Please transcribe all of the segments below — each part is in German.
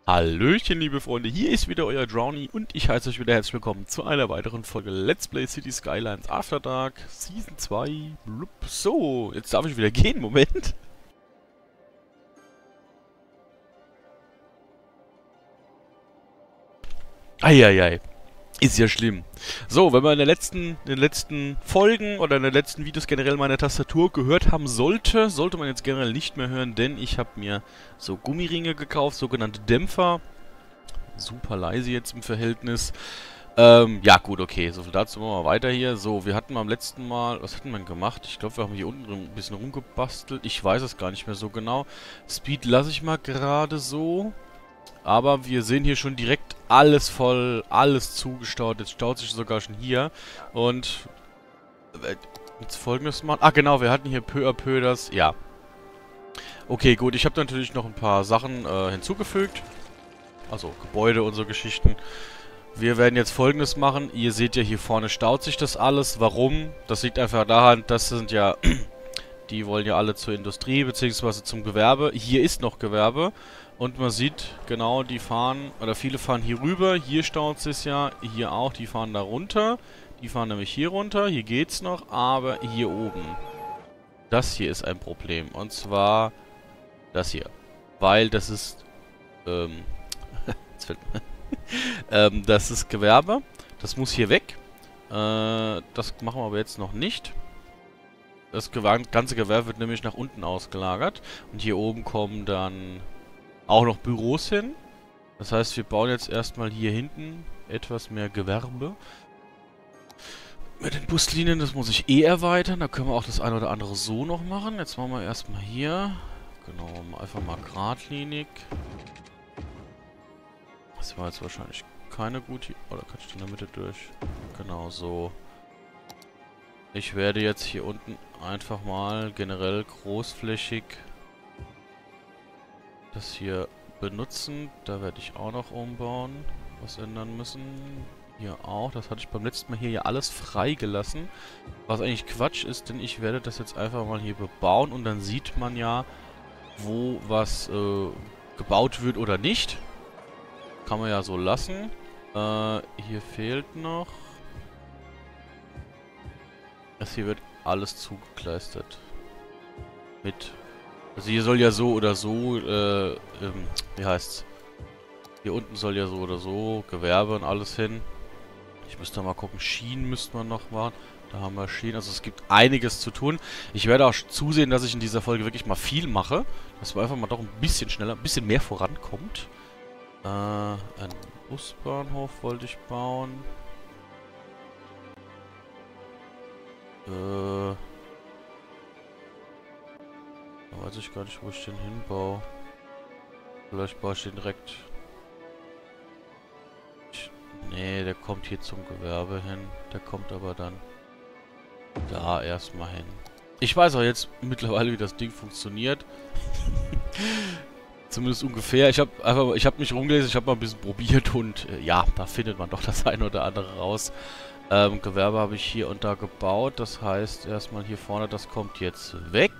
Hallöchen, liebe Freunde, hier ist wieder euer Drowny und ich heiße euch wieder herzlich willkommen zu einer weiteren Folge Let's Play City Skylines After Dark Season 2. Blub. So, jetzt darf ich wieder gehen, Moment. Eieiei, ist ja schlimm. So, wenn man in den letzten Folgen oder in den letzten Videos generell meine Tastatur gehört haben sollte man jetzt generell nicht mehr hören, denn ich habe mir so Gummiringe gekauft, sogenannte Dämpfer. Super leise jetzt im Verhältnis. Ja gut, okay, so viel dazu, machen wir weiter hier. So, wir hatten beim letzten Mal, was hatten wir denn gemacht? Ich glaube, wir haben hier unten ein bisschen rumgebastelt. Ich weiß es gar nicht mehr so genau. Speed lasse ich mal gerade so. Aber wir sehen hier schon direkt alles voll, alles zugestaut. Jetzt staut sich sogar schon hier. Und jetzt Folgendes machen. Ah genau, wir hatten hier peu à peu das, ja. Okay, gut, ich habe natürlich noch ein paar Sachen hinzugefügt. Also Gebäude und so Geschichten. Wir werden jetzt Folgendes machen. Ihr seht ja, hier vorne staut sich das alles. Warum? Das liegt einfach daran, das sind ja... Die wollen ja alle zur Industrie bzw. zum Gewerbe. Hier ist noch Gewerbe. Und man sieht genau, die fahren... Oder viele fahren hier rüber. Hier staut es ja. Hier auch. Die fahren da runter. Die fahren nämlich hier runter. Hier geht's noch. Aber hier oben. Das hier ist ein Problem. Und zwar... Das hier. Weil das ist... Jetzt fällt mir... das ist Gewerbe. Das muss hier weg. Das machen wir aber jetzt noch nicht. Das ganze Gewerbe wird nämlich nach unten ausgelagert. Und hier oben kommen dann auch noch Büros hin. Das heißt, wir bauen jetzt erstmal hier hinten etwas mehr Gewerbe. Mit den Buslinien, das muss ich eh erweitern. Da können wir auch das eine oder andere so noch machen. Jetzt machen wir erstmal hier. Genau, einfach mal geradlinig. Das war jetzt wahrscheinlich keine gute... Oder kann ich in der Mitte durch? Genau so. Ich werde jetzt hier unten einfach mal generell großflächig das hier benutzen. Da werde ich auch noch umbauen. Was ändern müssen. Hier auch. Das hatte ich beim letzten Mal hier ja alles freigelassen. Was eigentlich Quatsch ist, denn ich werde das jetzt einfach mal hier bebauen. Und dann sieht man ja, wo was gebaut wird oder nicht. Kann man ja so lassen. Hier fehlt noch. Das hier wird alles zugekleistert. Mit. Also hier soll ja so oder so, wie heißt's? Hier unten soll ja so oder so Gewerbe und alles hin. Ich müsste mal gucken, Schienen müsste man noch machen. Da haben wir Schienen. Also es gibt einiges zu tun. Ich werde auch zusehen, dass ich in dieser Folge wirklich mal viel mache. Dass man einfach mal doch ein bisschen schneller, ein bisschen mehr vorankommt. Einen Busbahnhof wollte ich bauen. Da weiß ich gar nicht, wo ich den hinbaue. Vielleicht baue ich den direkt... Nee, der kommt hier zum Gewerbe hin. Der kommt aber dann da erstmal hin. Ich weiß auch jetzt mittlerweile, wie das Ding funktioniert. Zumindest ungefähr. Ich habe mich rumgelesen, ich habe mal ein bisschen probiert und ja, da findet man doch das eine oder andere raus. Gewerbe habe ich hier und da gebaut. Das heißt, erstmal hier vorne, das kommt jetzt weg.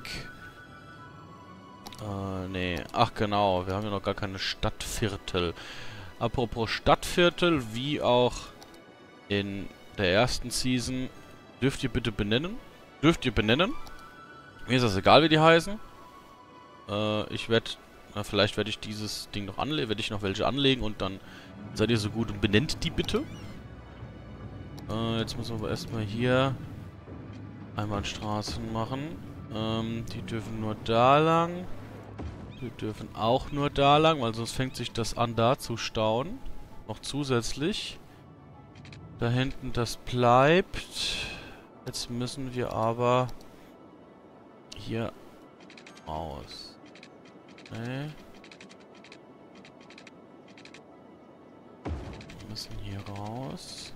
Nee. Ach genau, wir haben ja noch gar keine Stadtviertel. Apropos Stadtviertel, wie auch in der ersten Season, dürft ihr bitte benennen. Dürft ihr benennen. Mir ist das egal, wie die heißen. Ich werde... Vielleicht werde ich dieses Ding noch anlegen, werde ich noch welche anlegen und dann seid ihr so gut und benennt die bitte. Jetzt müssen wir aber erstmal hier Einbahnstraßen machen. Die dürfen nur da lang. Die dürfen auch nur da lang, weil sonst fängt sich das an da zu stauen. Noch zusätzlich. Da hinten das bleibt. Jetzt müssen wir aber hier raus. Nee. Wir müssen hier raus.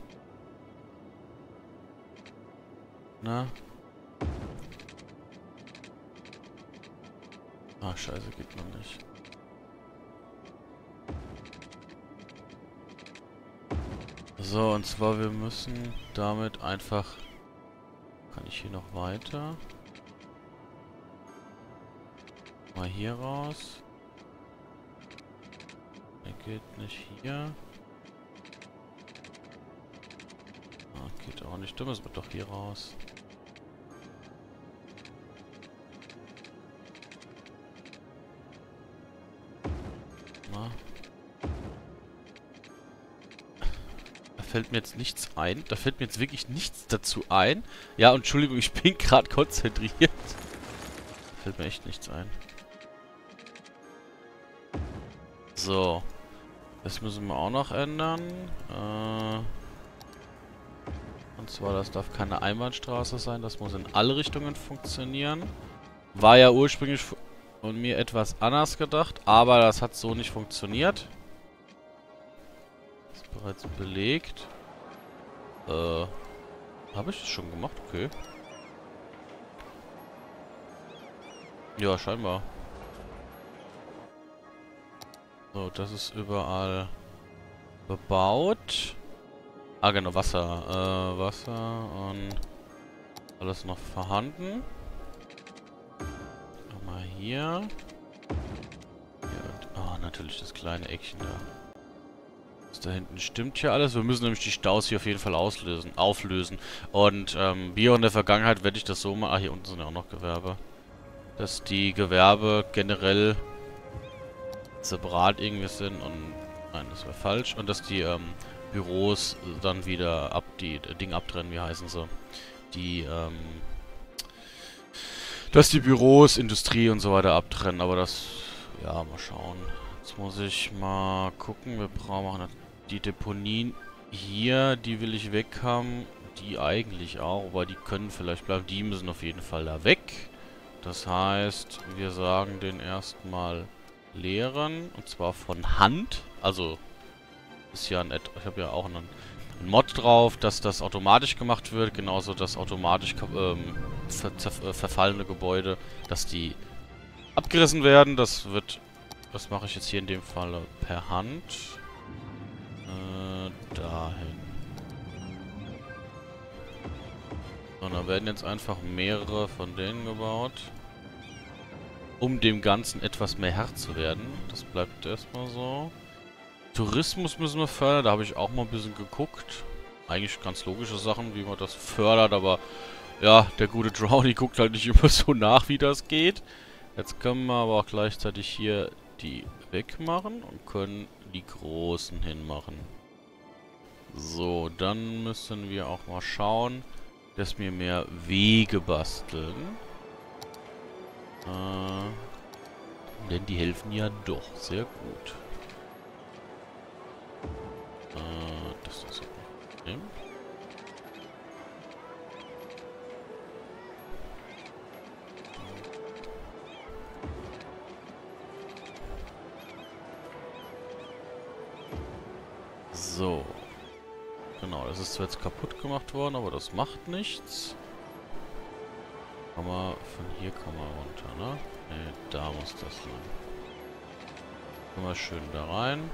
Na? Ah, scheiße, geht noch nicht. So, und zwar wir müssen damit einfach... Kann ich hier noch weiter? Mal hier raus. geht nicht hier. Ah, geht auch nicht. Da müssen wir doch hier raus. Na. Da fällt mir jetzt nichts ein. Da fällt mir jetzt wirklich nichts dazu ein. Ja, Entschuldigung, ich bin gerade konzentriert. Fällt mir echt nichts ein. So. Das müssen wir auch noch ändern. Und zwar, das darf keine Einbahnstraße sein. Das muss in alle Richtungen funktionieren. War ja ursprünglich von mir etwas anders gedacht, aber das hat so nicht funktioniert. Ist bereits belegt. Habe ich das schon gemacht? Okay. Ja, scheinbar. So, das ist überall bebaut. Ah, genau, Wasser. Wasser und alles noch vorhanden. Mal hier. Ja, natürlich das kleine Eckchen da. Das da hinten stimmt hier alles. Wir müssen nämlich die Staus hier auf jeden Fall auflösen. Und wie auch in der Vergangenheit werde ich das so machen. Ah, hier unten sind ja auch noch Gewerbe. Dass die Gewerbe generell separat irgendwie sind und... Nein, das wäre falsch. Und dass die Büros dann wieder die Ding abtrennen, wie heißen sie? Die, dass die Büros, Industrie und so weiter abtrennen, aber das, ja, mal schauen. Jetzt muss ich mal gucken, wir brauchen die Deponien hier, die will ich weg haben, die eigentlich auch, aber die können vielleicht bleiben, die müssen auf jeden Fall da weg. Das heißt, wir sagen den erstmal leeren, und zwar von Hand, also ist ja ich habe ja auch einen Mod drauf, dass das automatisch gemacht wird, genauso dass automatisch verfallene Gebäude, dass die abgerissen werden. Das mache ich jetzt hier in dem Fall per Hand. Dahin. So, dann werden jetzt einfach mehrere von denen gebaut. Um dem Ganzen etwas mehr Herr zu werden. Das bleibt erstmal so. Tourismus müssen wir fördern, da habe ich auch mal ein bisschen geguckt. Eigentlich ganz logische Sachen, wie man das fördert, aber ja, der gute Drowny guckt halt nicht immer so nach, wie das geht. Jetzt können wir aber auch gleichzeitig hier die wegmachen und können die großen hinmachen. So, dann müssen wir auch mal schauen, dass wir mehr Wege basteln. Denn die helfen ja doch sehr gut. Das ist ein Problem. So. Genau, das ist zwar jetzt kaputt gemacht worden, aber das macht nichts. Kann man, von hier kann man runter, ne? Ne, da muss das lang. Können wir schön da rein.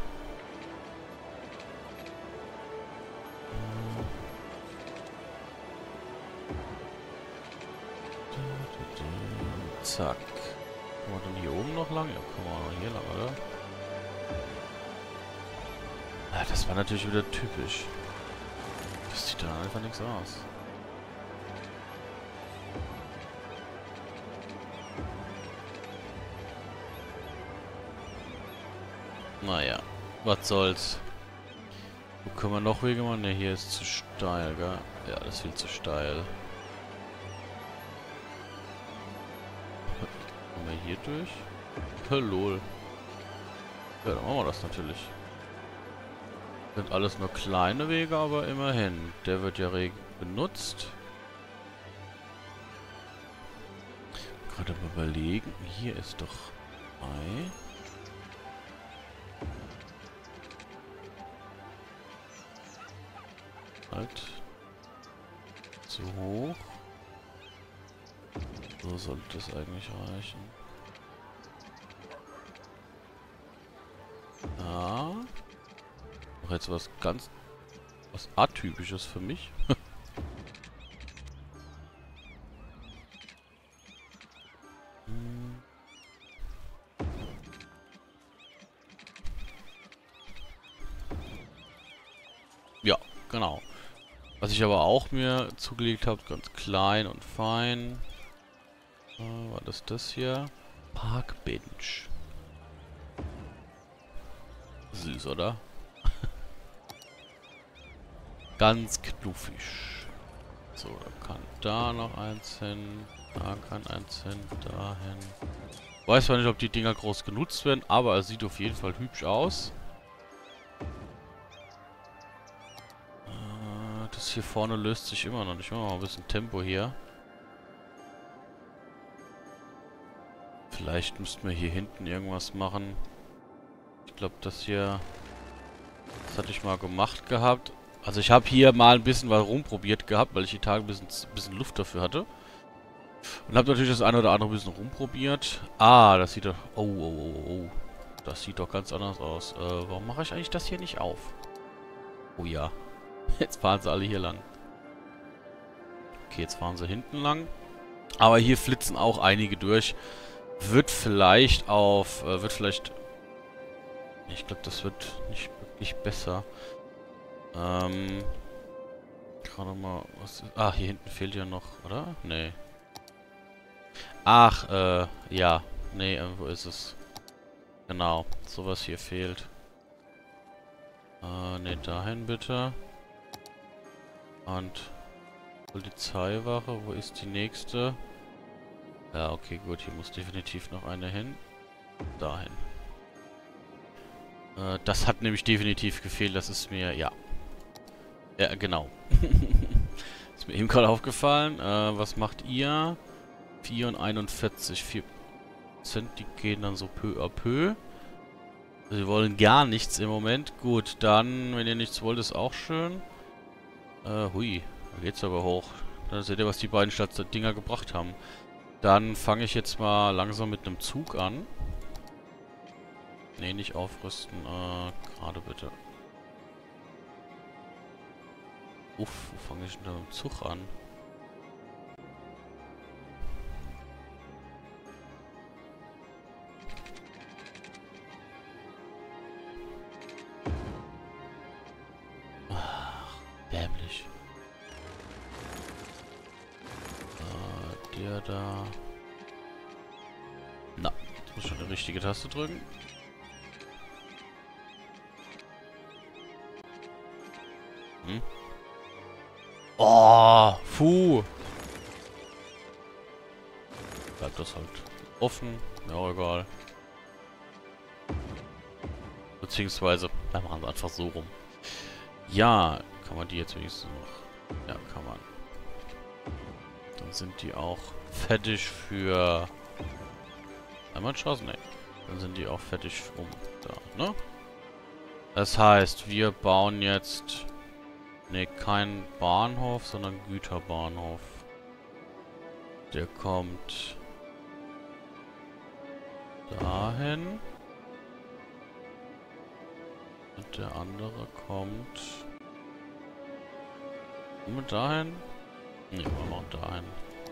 Zack. Kommen wir dann hier oben noch lang? Ja, kommen wir auch noch hier lang, oder? Ja, das war natürlich wieder typisch. Das sieht da einfach nichts aus. Naja, was soll's. Wo können wir noch Wege machen? Ne, hier ist zu steil, gell? Ja, das ist viel zu steil. Kommen wir hier durch? Lol. Ja, dann machen wir das natürlich. Sind alles nur kleine Wege, aber immerhin. Der wird ja reg benutzt. Gerade mal überlegen. Hier ist doch Ei. Halt. Zu hoch. So sollte es eigentlich reichen. Ja. Noch jetzt was Atypisches für mich. Ja, genau. Was ich aber auch mir zugelegt habe, ganz klein und fein. War das hier? Parkbench. Süß, oder? Ganz knuffig. So, da kann da noch eins hin. Da kann eins hin. Dahin. Weiß zwar nicht, ob die Dinger groß genutzt werden, aber es sieht auf jeden Fall hübsch aus. Das hier vorne löst sich immer noch nicht. Ich mache mal ein bisschen Tempo hier. Vielleicht müssten wir hier hinten irgendwas machen. Ich glaube, das hier... Das hatte ich mal gemacht gehabt. Also ich habe hier mal ein bisschen was rumprobiert gehabt, weil ich die Tage ein bisschen Luft dafür hatte. Und habe natürlich das eine oder andere ein bisschen rumprobiert. Ah, das sieht doch... Oh, oh, oh, oh. Das sieht doch ganz anders aus. Warum mache ich eigentlich das hier nicht auf? Oh ja. Jetzt fahren sie alle hier lang. Okay, jetzt fahren sie hinten lang. Aber hier flitzen auch einige durch. Wird vielleicht auf... wird vielleicht... Ich glaube, das wird nicht wirklich besser. Gerade mal... Was ist, ah, hier hinten fehlt ja noch, oder? Nee. Ach, ja. Nee, wo ist es? Genau. Sowas hier fehlt. Nee, dahin bitte. Und... Polizeiwache, wo ist die nächste? Ja, okay, gut. Hier muss definitiv noch eine hin. Dahin. Das hat nämlich definitiv gefehlt. Das ist mir, ja. Ja, genau. Ist mir eben gerade aufgefallen. Was macht ihr? 4 und 41. 4%, die gehen dann so peu à peu. Sie wollen gar nichts im Moment. Gut, dann, wenn ihr nichts wollt, ist auch schön. Hui. Da geht's aber hoch. Da seht ihr, was die beiden Dinger gebracht haben. Dann fange ich jetzt mal langsam mit einem Zug an. Nee, nicht aufrüsten. Gerade bitte. Uff, wo fange ich denn da mit dem Zug an? Ach, dämlich. Der da. Na, jetzt muss ich schon die richtige Taste drücken. Hm? Oh, puh. Bleibt das halt offen. Ja, auch egal. Beziehungsweise, wir machen es einfach so rum. Ja, kann man die jetzt wenigstens noch... Ja, kann man. Dann sind die auch fertig für... Einmal Chance? Nee. Dann sind die auch fertig um da, ne? Das heißt, wir bauen jetzt... Ne, kein Bahnhof, sondern Güterbahnhof. Der kommt... dahin. Und der andere kommt... mit dahin? Ne, wir machen dahin.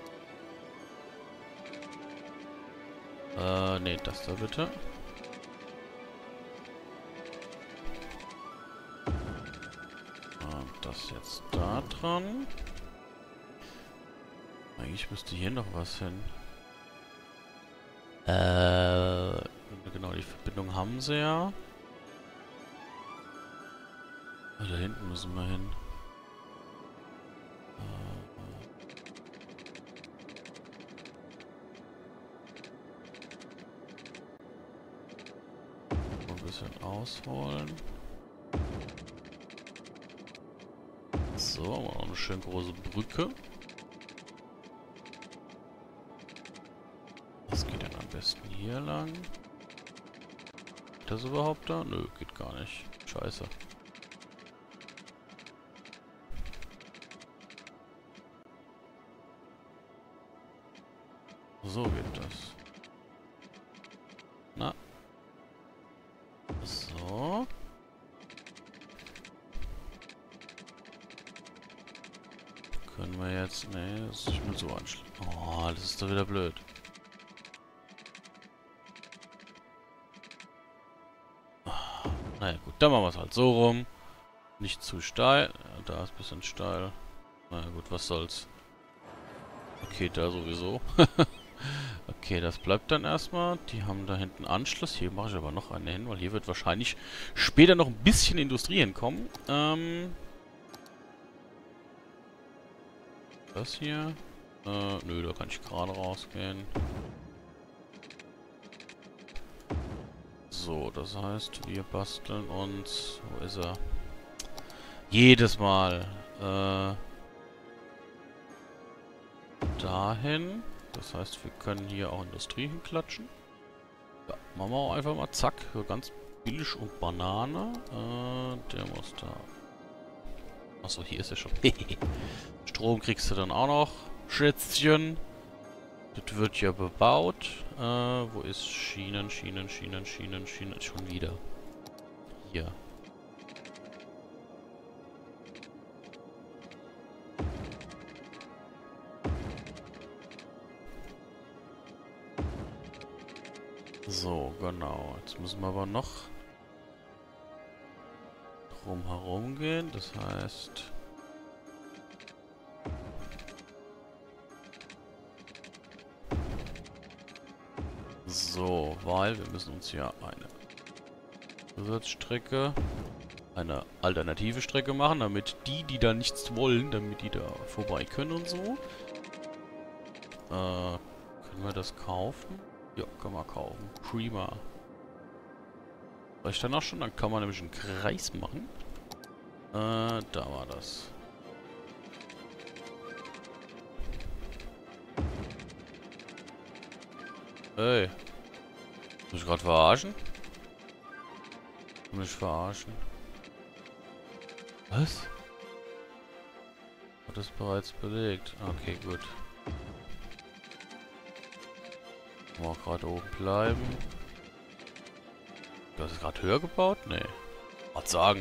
Ne, das da bitte. Und das jetzt da dran. Eigentlich müsste hier noch was hin. Genau, die Verbindung haben sie ja. Da hinten müssen wir hin. Ein bisschen ausholen. So, haben wir auch eine schön große Brücke. Das geht dann am besten hier lang. Geht das überhaupt da? Nö, geht gar nicht. Scheiße. So geht das. Na. So. Können wir jetzt... Ne, das ist nicht mehr so anschließen. Oh, das ist doch wieder blöd. Naja, gut, dann machen wir es halt so rum. Nicht zu steil. Da ist ein bisschen steil. Na gut, was soll's. Okay, da sowieso. Okay, das bleibt dann erstmal. Die haben da hinten Anschluss. Hier mache ich aber noch eine hin, weil hier wird wahrscheinlich später noch ein bisschen Industrie hinkommen. Das hier. Nö, da kann ich gerade rausgehen. So, das heißt, wir basteln uns... Wo ist er? Jedes Mal. Dahin. Das heißt, wir können hier auch Industrie hinklatschen. Ja, machen wir auch einfach mal zack. So ganz billig und Banane. Der muss da... Achso, hier ist er schon. Strom kriegst du dann auch noch. Schätzchen. Das wird ja bebaut. Wo ist Schienen? Schon wieder. Hier. So, genau. Jetzt müssen wir aber noch drum herum gehen. Das heißt... So, weil wir müssen uns ja eine Zusatzstrecke, eine alternative Strecke machen, damit die da nichts wollen, damit die da vorbei können und so. Können wir das kaufen? Ja, können wir kaufen. Prima. Reicht dann auch schon? Dann kann man nämlich einen Kreis machen. Da war das. Ey. Muss ich gerade verarschen? Muss ich verarschen? Was? Hat das bereits belegt? Okay, gut. Mal gerade oben bleiben. Du hast es gerade höher gebaut? Nee. Was sagen?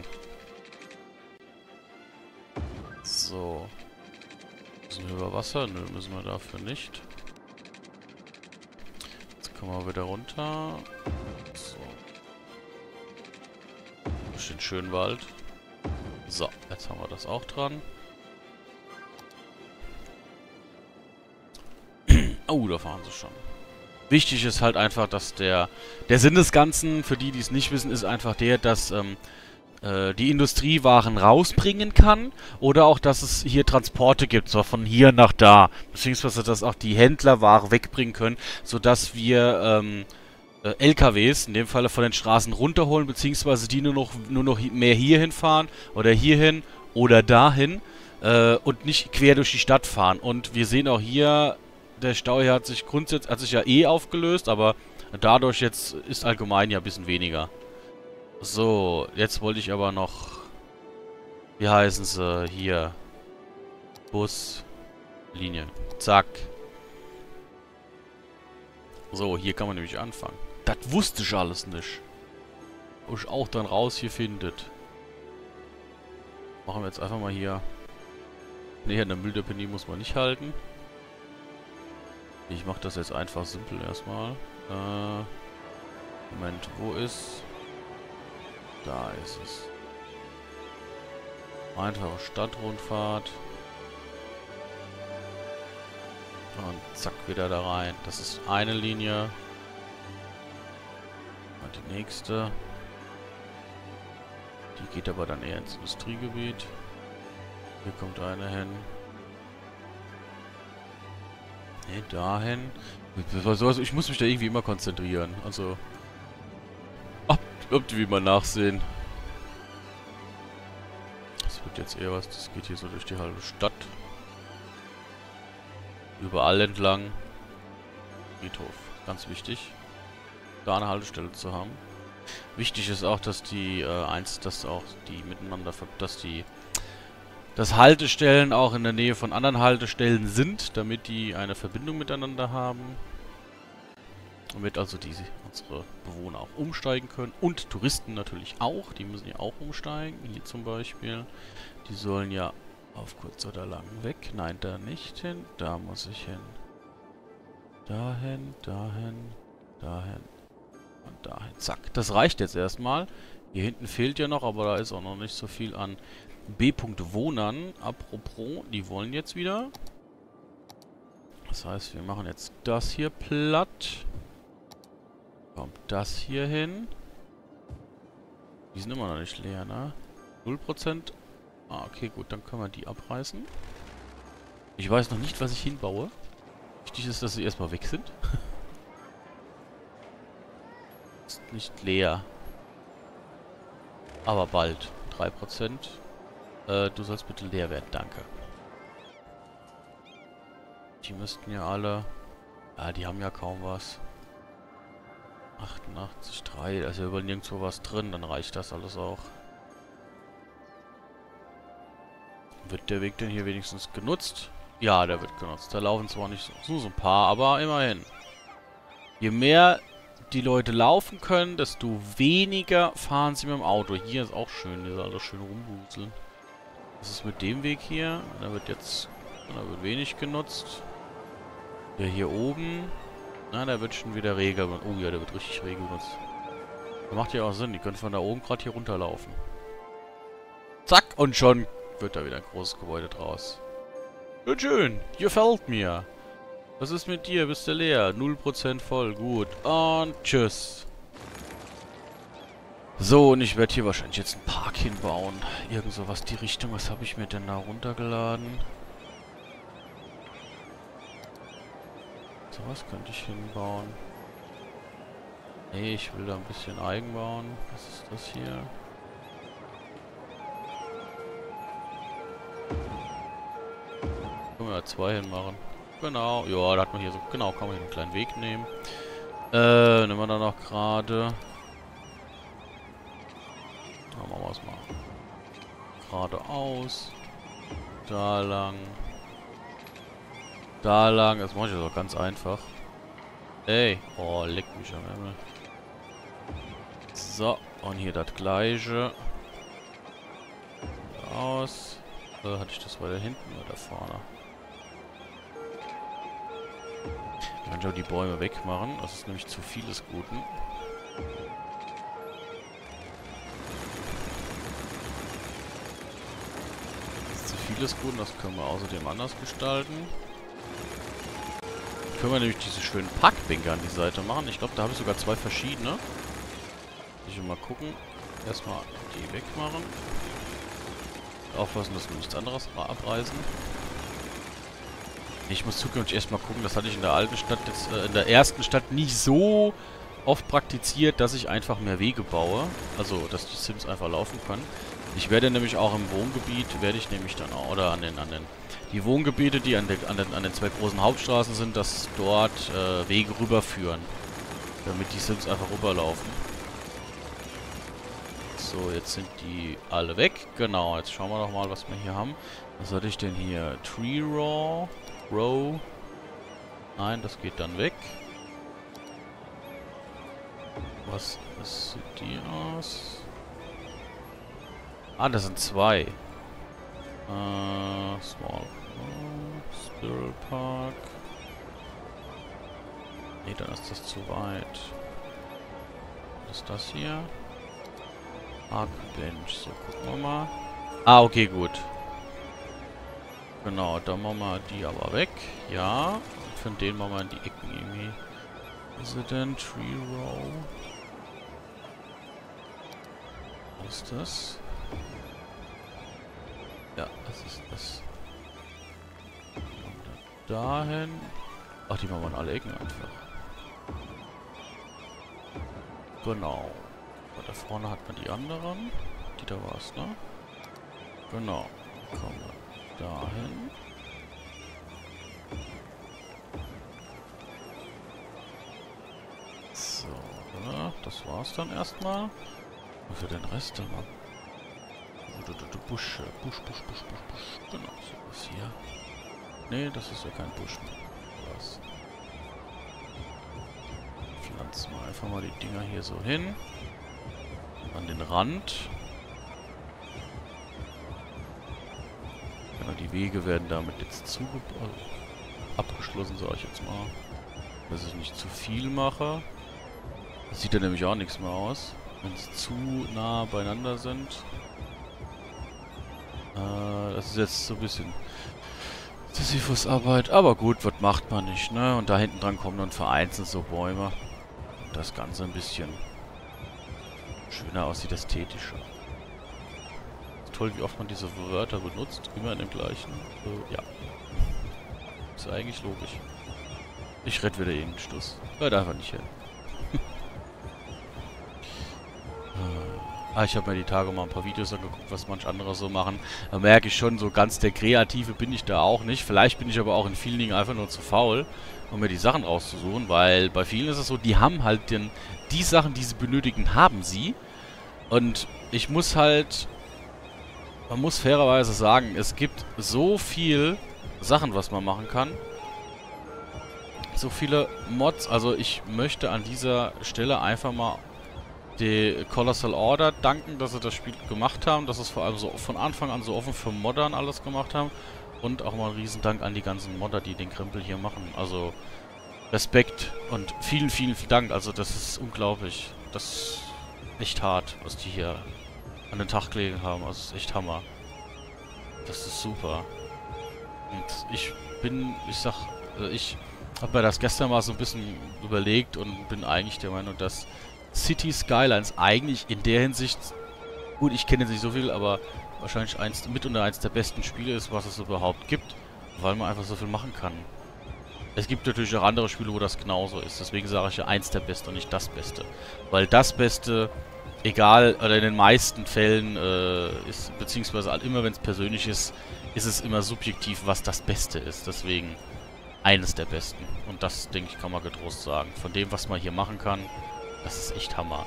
So. Müssen wir über Wasser? Nö, müssen wir dafür nicht. Jetzt kommen wir wieder runter. So. Durch den schönen Wald. So, jetzt haben wir das auch dran. Oh, da fahren sie schon. Wichtig ist halt einfach, dass der Sinn des Ganzen, für die, die es nicht wissen, ist einfach der, dass die Industrie Waren rausbringen kann oder auch, dass es hier Transporte gibt, so von hier nach da, beziehungsweise, dass auch die Händler Ware wegbringen können, sodass wir LKWs in dem Falle von den Straßen runterholen, beziehungsweise die nur noch mehr hierhin fahren oder hierhin oder dahin und nicht quer durch die Stadt fahren. Und wir sehen auch hier, der Stau hier hat sich ja eh aufgelöst, aber dadurch jetzt ist allgemein ja ein bisschen weniger. So, jetzt wollte ich aber noch, wie heißen sie, hier, Buslinie, zack. So, hier kann man nämlich anfangen. Das wusste ich alles nicht. Wo ich auch dann raus hier findet. Machen wir jetzt einfach mal hier. Ne, eine Mülldeponie muss man nicht halten. Ich mache das jetzt einfach simpel erstmal. Moment, wo ist... Da ist es. Einfache Stadtrundfahrt. Und zack, wieder da rein. Das ist eine Linie. Und die nächste. Die geht aber dann eher ins Industriegebiet. Hier kommt eine hin. Ne, dahin. Ich muss mich da irgendwie immer konzentrieren. Also... Ob die wie mal nachsehen. Das wird jetzt eher was. Das geht hier so durch die halbe Stadt. Überall entlang. Friedhof. Ganz wichtig. Da eine Haltestelle zu haben. Wichtig ist auch, dass die dass Haltestellen auch in der Nähe von anderen Haltestellen sind, damit die eine Verbindung miteinander haben. Damit also unsere Bewohner auch umsteigen können. Und Touristen natürlich auch. Die müssen ja auch umsteigen. Hier zum Beispiel. Die sollen ja auf kurz oder lang weg. Nein, da nicht hin. Da muss ich hin. Dahin, dahin, dahin und dahin. Zack. Das reicht jetzt erstmal. Hier hinten fehlt ja noch, aber da ist auch noch nicht so viel an B-Punkt-Wohnern. Apropos, die wollen jetzt wieder. Das heißt, wir machen jetzt das hier platt. Kommt das hier hin. Die sind immer noch nicht leer, ne? 0%. Ah, okay, gut, dann können wir die abreißen. Ich weiß noch nicht, was ich hinbaue. Wichtig ist, dass sie erstmal weg sind. Ist nicht leer. Aber bald. 3%. Du sollst bitte leer werden, danke. Die müssten ja alle... Ah, die haben ja kaum was. 88,3. Da ist ja überall nirgendwo was drin, dann reicht das alles auch. Wird der Weg denn hier wenigstens genutzt? Ja, der wird genutzt. Da laufen zwar nicht so ein paar, aber immerhin. Je mehr die Leute laufen können, desto weniger fahren sie mit dem Auto. Hier ist auch schön, hier ist alles schön rumwuseln. Was ist mit dem Weg hier? Da wird jetzt... Da wird wenig genutzt. Der hier oben... Na, der wird schon wieder rege. Oh ja, der wird richtig rege genutzt. Das macht ja auch Sinn, die können von da oben gerade hier runterlaufen. Zack, und schon wird da wieder ein großes Gebäude draus. Schön, schön, gefällt mir. Was ist mit dir? Bist du leer? 0% voll, gut. Und tschüss. So, und ich werde hier wahrscheinlich jetzt einen Park hinbauen. Irgend sowas die Richtung. Was habe ich mir denn da runtergeladen? Sowas könnte ich hinbauen. Nee, ich will da ein bisschen eigen bauen. Was ist das hier? Können wir da 2 hinmachen. Genau, ja, da hat man hier so... Genau, kann man hier einen kleinen Weg nehmen. Nehmen wir da noch gerade... Machen wir was mal. Geradeaus. Da lang. Da lang. Das mache ich also ganz einfach. Ey. Oh, leck mich am Ärmel. So. Und hier das gleiche. Aus. Hatte ich das weiter hinten oder da vorne? Ich kann schon die Bäume wegmachen. Das ist nämlich zu viel des Guten. Das ist zu viel des Guten. Das können wir außerdem anders gestalten. Können wir nämlich diese schönen Parkbänke an die Seite machen. Ich glaube, da habe ich sogar 2 verschiedene. Ich will mal gucken. Erstmal die wegmachen. Aufpassen, dass wir nichts anderes abreißen. Ich muss zukünftig erstmal gucken, das hatte ich in der alten Stadt, jetzt, in der ersten Stadt nicht so oft praktiziert, dass ich einfach mehr Wege baue. Also, dass die Sims einfach laufen können. Ich werde nämlich auch im Wohngebiet, werde ich nämlich dann auch, oder die Wohngebiete, die an den 2 großen Hauptstraßen sind, dass dort Wege rüberführen. Damit die Sims einfach rüberlaufen. So, jetzt sind die alle weg. Genau, jetzt schauen wir doch mal, was wir hier haben. Was hatte ich denn hier? Tree Row. Nein, das geht dann weg. Was sieht die aus? Ah, das sind 2. Small Squirrel Park. Nee, dann ist das zu weit. Was ist das hier? Parkbench. So, gucken wir mal. Ah, okay, gut. Genau, dann machen wir die aber weg. Ja. Und von denen machen wir in die Ecken irgendwie. Resident Tree Row. Was ist das? Ja, das ist das. Und dahin. Ach, die machen wir in alle Ecken einfach. Genau. Da vorne hat man die anderen. Die da war es, ne? Genau. Kommen wir dahin. So, ja, das war's dann erstmal. Und für den Rest dann mal. Busch. Genau, sowas hier. Nee, das ist ja kein Busch mehr. Was? Pflanzen wir einfach mal die Dinger hier so hin. An den Rand. Ja, die Wege werden damit jetzt abgeschlossen, sage ich jetzt mal. Dass ich nicht zu viel mache. Das sieht ja nämlich auch nichts mehr aus. wenn sie zu nah beieinander sind. Das ist jetzt so ein bisschen Sisyphus-Arbeit, aber gut, was macht man nicht, ne? Und da hinten dran kommen dann vereinzelt so Bäume. Und das Ganze ein bisschen schöner aussieht, ästhetischer. Toll, wie oft man diese Wörter benutzt. Immer in dem gleichen. Ja. Ist eigentlich logisch. Ich rette wieder irgendeinen Stuss. Hört einfach nicht hin. Ich habe mir die Tage mal ein paar Videos angeguckt, was manch andere so machen. Da merke ich schon, so ganz der Kreative bin ich da auch nicht. Vielleicht bin ich aber auch in vielen Dingen einfach nur zu faul, um mir die Sachen rauszusuchen. Weil bei vielen ist es so, die haben halt die Sachen, die sie benötigen, haben sie. Und ich muss halt... Man muss fairerweise sagen, es gibt so viel Sachen, was man machen kann. So viele Mods. Also ich möchte an dieser Stelle einfach mal die Colossal Order danken, dass sie das Spiel gemacht haben. Dass sie es vor allem so von Anfang an so offen für Moddern alles gemacht haben. Und auch mal einen Riesendank an die ganzen Modder, die den Krempel hier machen. Also Respekt und vielen, vielen Dank. Also das ist unglaublich. Das ist echt hart, was die hier an den Tag gelegen haben. Also das ist echt Hammer. Das ist super. Und ich habe mir das gestern mal so ein bisschen überlegt und bin eigentlich der Meinung, dass City Skylines eigentlich in der Hinsicht, gut, ich kenne jetzt nicht so viel, aber wahrscheinlich eins der besten Spiele ist, was es überhaupt gibt, weil man einfach so viel machen kann. Es gibt natürlich auch andere Spiele, wo das genauso ist. Deswegen sage ich ja eins der Beste und nicht das Beste. Weil das Beste... Egal, oder in den meisten Fällen ist, beziehungsweise immer wenn es persönlich ist, ist es immer subjektiv, was das Beste ist. Deswegen eines der Besten. Und das, denke ich, kann man getrost sagen. Von dem, was man hier machen kann, das ist echt Hammer.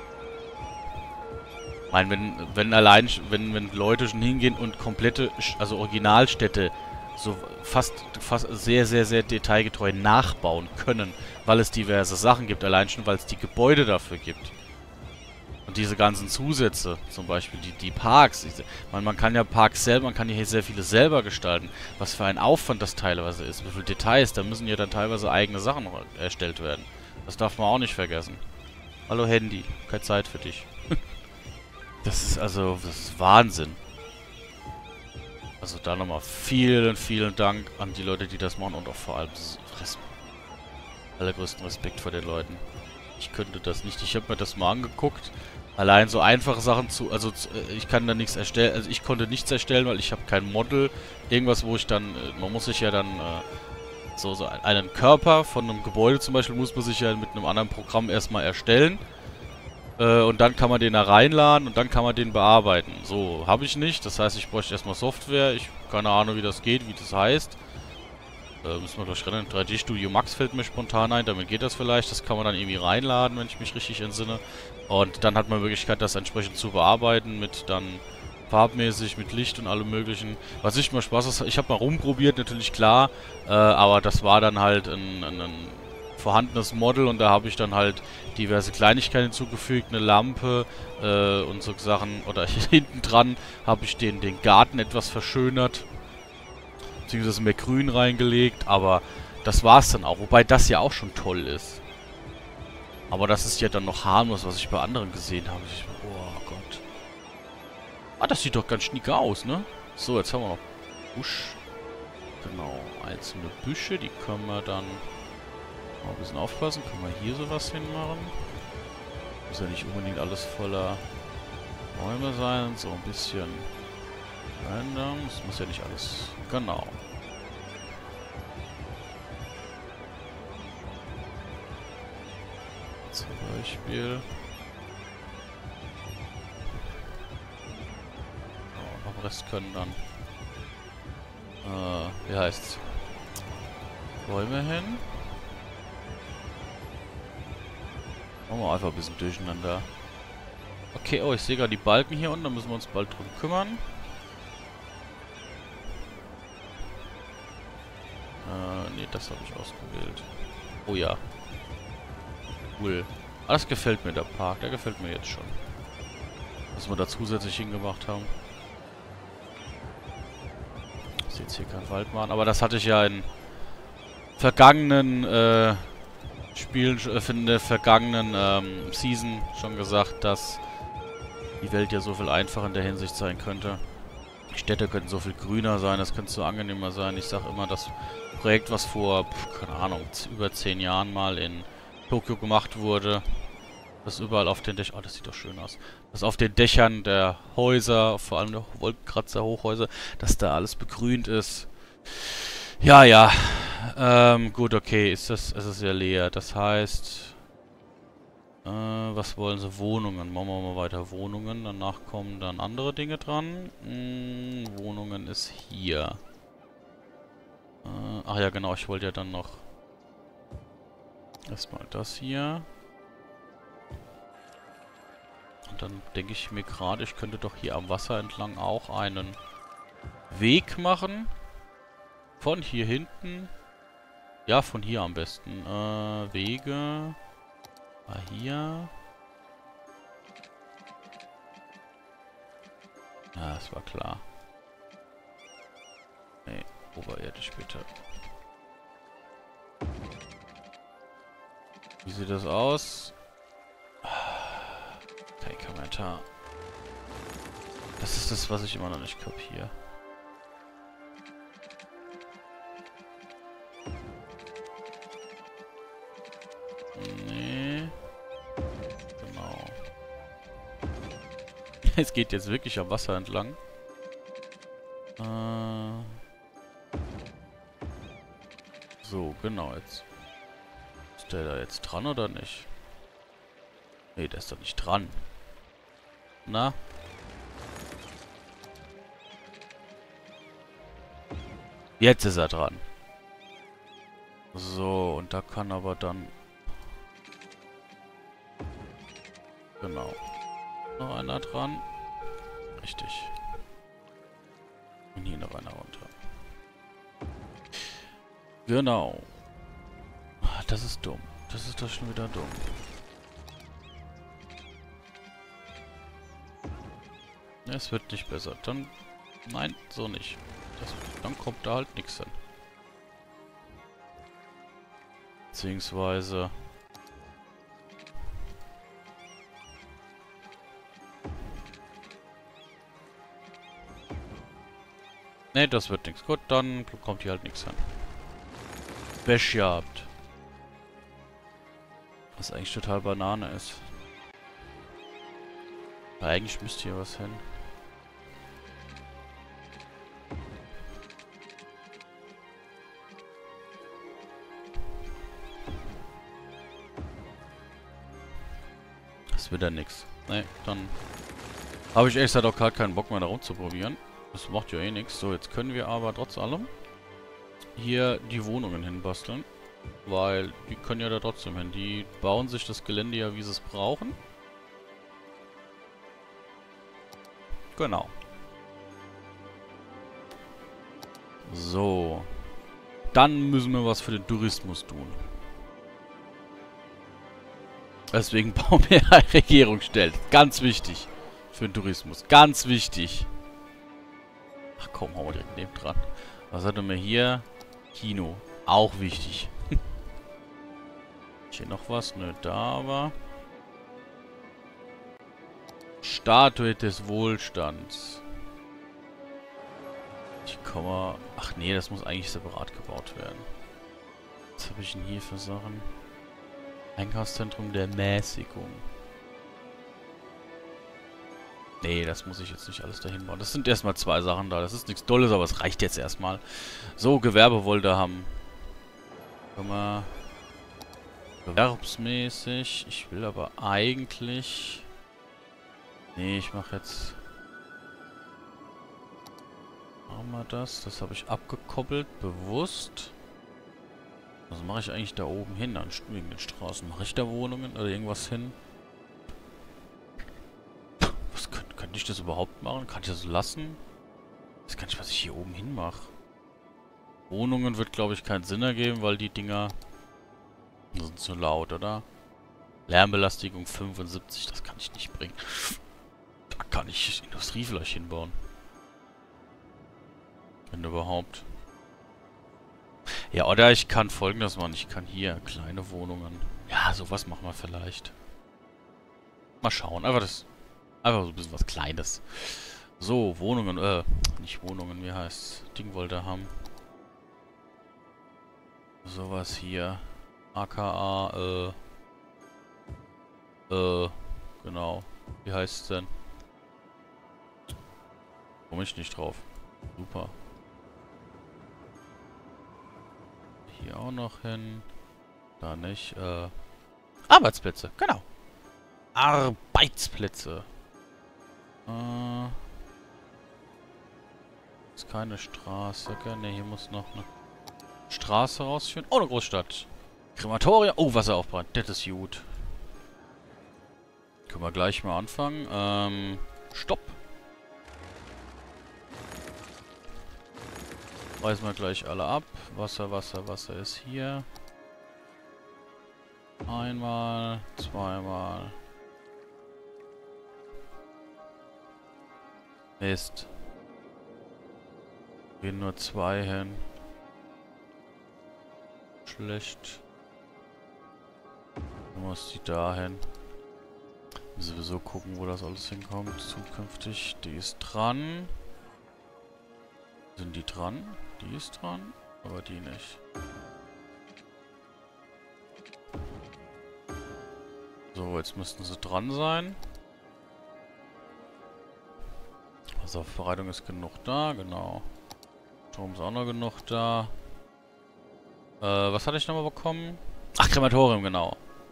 Ich meine, wenn Leute schon hingehen und komplette, also Originalstädte so fast sehr, sehr, sehr detailgetreu nachbauen können, weil es diverse Sachen gibt, allein schon, weil es die Gebäude dafür gibt. Und diese ganzen Zusätze, zum Beispiel die Parks. Man kann ja Parks selber, man kann hier sehr viele selber gestalten. Was für ein Aufwand das teilweise ist. Wie viele Details, da müssen ja dann teilweise eigene Sachen erstellt werden. Das darf man auch nicht vergessen. Hallo Handy, keine Zeit für dich. Das ist Wahnsinn. Also da nochmal vielen, vielen Dank an die Leute, die das machen und auch vor allem allergrößten Respekt vor den Leuten. Ich könnte das nicht. Ich habe mir das mal angeguckt. Allein so einfache Sachen ich kann da nichts erstellen. Also ich konnte nichts erstellen, weil ich habe kein Model. Irgendwas, wo ich dann, man muss sich ja dann, so einen Körper von einem Gebäude zum Beispiel, muss man sich ja mit einem anderen Programm erstmal erstellen. Und dann kann man den da reinladen und dann kann man den bearbeiten. So, habe ich nicht. Das heißt, ich bräuchte erstmal Software. Ich habe keine Ahnung, wie das geht, wie das heißt. Müssen wir durchrennen. 3D Studio Max fällt mir spontan ein, damit geht das vielleicht. Das kann man dann irgendwie reinladen, wenn ich mich richtig entsinne. Und dann hat man die Möglichkeit, das entsprechend zu bearbeiten, mit dann farbmäßig, mit Licht und allem möglichen. Was ich mal Spaß ist, ich habe mal rumprobiert, natürlich klar, aber das war dann halt ein vorhandenes Model und da habe ich dann halt diverse Kleinigkeiten hinzugefügt, eine Lampe und so Sachen. Oder hinten dran habe ich den Garten etwas verschönert. Beziehungsweise mehr Grün reingelegt, aber das war's dann auch. Wobei das ja auch schon toll ist. Aber das ist ja dann noch harmlos, was ich bei anderen gesehen habe. Oh Gott. Ah, das sieht doch ganz schnieke aus, ne? So, jetzt haben wir noch Busch. Genau, einzelne Büsche, die können wir dann mal ein bisschen aufpassen. Können wir hier sowas hinmachen. Muss ja nicht unbedingt alles voller Bäume sein. So ein bisschen random. Das muss ja nicht alles... Genau. Zum Beispiel. Oh, noch Rest können dann. Wie heißt's? Bäume hin. Machen wir einfach ein bisschen durcheinander. Okay, oh, ich sehe gerade die Balken hier unten. Da müssen wir uns bald drum kümmern. Nee, das habe ich ausgewählt. Oh ja. Cool. Ah, das gefällt mir, der Park. Der gefällt mir jetzt schon. Was wir da zusätzlich hingemacht haben. Ich sehe jetzt hier kein Waldmann. Aber das hatte ich ja in vergangenen Spielen in der vergangenen Season schon gesagt, dass die Welt ja so viel einfacher in der Hinsicht sein könnte. Die Städte könnten so viel grüner sein, das könnte so angenehmer sein. Ich sag immer, das Projekt, was vor, keine Ahnung, über 10 Jahren mal in Tokio gemacht wurde, das überall auf den Dächern, oh, das sieht doch schön aus, dass auf den Dächern der Häuser, vor allem der Wolkenkratzer Hochhäuser, dass da alles begrünt ist. Ja, ja, gut, okay, es ist ja leer, das heißt, was wollen sie? Wohnungen, machen wir mal weiter Wohnungen, danach kommen dann andere Dinge dran. Wohnungen ist hier. Ach ja, genau, ich wollte ja dann noch erstmal das hier. Und dann denke ich mir gerade, ich könnte doch hier am Wasser entlang auch einen Weg machen. Von hier hinten. Ja, von hier am besten. Wege. Hier. Ja, das war klar. Nee, oberirdisch bitte. Wie sieht das aus? Kein Kommentar. Das ist das, was ich immer noch nicht kapiere. Nee. Genau. Es geht jetzt wirklich am Wasser entlang. So, genau, jetzt. Ist der da jetzt dran oder nicht? Nee, der ist doch nicht dran. Na? Jetzt ist er dran. So, und da kann aber dann... Genau. Noch einer dran. Richtig. Und hier noch einer runter. Genau. Das ist dumm. Das ist doch schon wieder dumm. Es wird nicht besser. Dann... Nein, so nicht. Dann kommt da halt nichts hin. Beziehungsweise... Ne, das wird nichts. Gut, dann kommt hier halt nichts hin. Pech gehabt. Was eigentlich total Banane ist. Aber eigentlich müsste hier was hin. Das wird ja nix. Ne, dann habe ich echt auch gerade keinen Bock mehr da rumzuprobieren. Das macht ja eh nichts. So, jetzt können wir aber trotz allem hier die Wohnungen hinbasteln. Weil die können ja da trotzdem hin. Die bauen sich das Gelände ja, wie sie es brauchen. Genau. So. Dann müssen wir was für den Tourismus tun. Deswegen bauen wir eine Regierungsstelle. Ganz wichtig. Für den Tourismus. Ganz wichtig. Ach komm, hauen wir direkt neben dran. Was hatten wir hier? Kino. Auch wichtig. Hier noch was? Nö, da aber. Statue des Wohlstands. Ich komme. Ach nee, das muss eigentlich separat gebaut werden. Was habe ich denn hier für Sachen? Einkaufszentrum der Mäßigung. Nee, das muss ich jetzt nicht alles dahin bauen. Das sind erstmal 2 Sachen da. Das ist nichts Tolles, aber es reicht jetzt erstmal. So, Gewerbe wollte haben. Können wir... Gewerbsmäßig. Ich will aber eigentlich... Nee, ich mache jetzt... Machen wir das. Das habe ich abgekoppelt, bewusst. Was mache ich eigentlich da oben hin an wegen den Straßen? Mache ich da Wohnungen oder irgendwas hin? Was könnte ich das überhaupt machen? Kann ich das lassen? Ich weiß gar nicht, was ich hier oben hin mache. Wohnungen wird, glaube ich, keinen Sinn ergeben, weil die Dinger sind zu laut, oder? Lärmbelastung 75, das kann ich nicht bringen. Da kann ich Industrie vielleicht hinbauen. Wenn überhaupt. Ja, oder ich kann Folgendes machen. Ich kann hier kleine Wohnungen. Ja, sowas machen wir vielleicht. Mal schauen. Einfach so ein bisschen was Kleines. So, Wohnungen, nicht Wohnungen, wie heißt's? Ding wollte er haben. Sowas hier. AKA, genau. Wie heißt's denn? Komme ich nicht drauf. Super. Hier auch noch hin. Da nicht, Arbeitsplätze, genau. Arbeitsplätze. Ist keine Straße, gell? Ne, hier muss noch eine Straße rausführen. Oh, eine Großstadt. Krematorium. Oh, Wasseraufbrand. Das ist gut. Können wir gleich mal anfangen. Stopp. Reißen wir gleich alle ab. Wasser, Wasser, Wasser ist hier. Einmal, zweimal. Mist. Gehen nur 2 hin. Schlecht. Du musst die da hin. Müssen sowieso gucken, wo das alles hinkommt. Zukünftig. Die ist dran. Sind die dran? Die ist dran, aber die nicht. So, jetzt müssten sie dran sein. Wasseraufbereitung ist genug da, genau. Strom ist auch noch genug da. Was hatte ich nochmal bekommen? Ach, Krematorium, genau.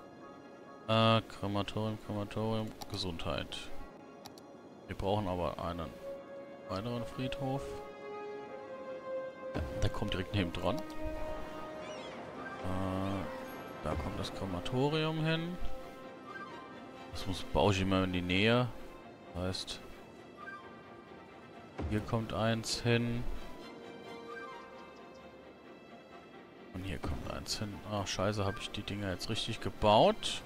Krematorium, Gesundheit. Wir brauchen aber einen weiteren Friedhof. Ja, der kommt direkt neben dran. Da kommt das Krematorium hin. Das baue ich immer in die Nähe. Das heißt, hier kommt eins hin. Und hier kommt eins hin. Ach, scheiße, habe ich die Dinger jetzt richtig gebaut?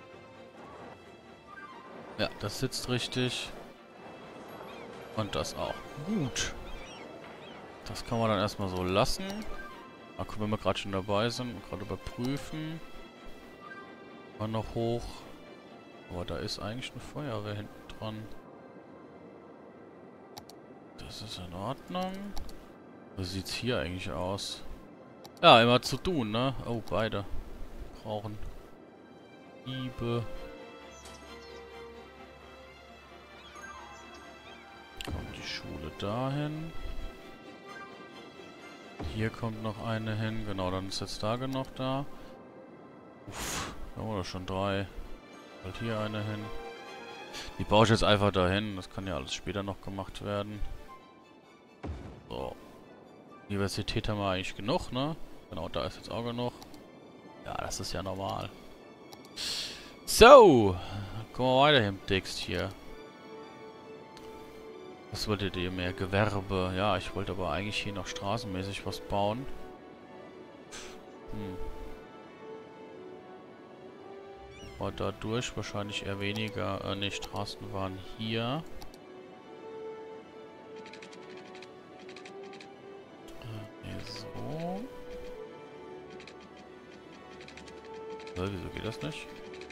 Ja, das sitzt richtig. Und das auch. Gut. Das kann man dann erstmal so lassen. Mal gucken, wenn wir gerade schon dabei sind und gerade überprüfen. Mal noch hoch. Aber da ist eigentlich eine Feuerwehr hinten dran. Das ist in Ordnung. Wie sieht's hier eigentlich aus? Ja, immer zu tun, ne? Oh, beide brauchen Hiebe. Kommt die Schule dahin. Hier kommt noch eine hin. Genau, dann ist jetzt da genug da. Uff, da haben wir doch schon 3. Halt hier eine hin. Die baue ich jetzt einfach dahin. Das kann ja alles später noch gemacht werden. So. Universität haben wir eigentlich genug, ne? Genau, da ist jetzt auch genug. Ja, das ist ja normal. So. Kommen wir weiter im Text hier. Was wolltet ihr mehr? Gewerbe. Ja, ich wollte aber eigentlich hier noch straßenmäßig was bauen. Aber dadurch wahrscheinlich eher weniger. Ne, Straßen waren hier. So. Wieso geht das nicht?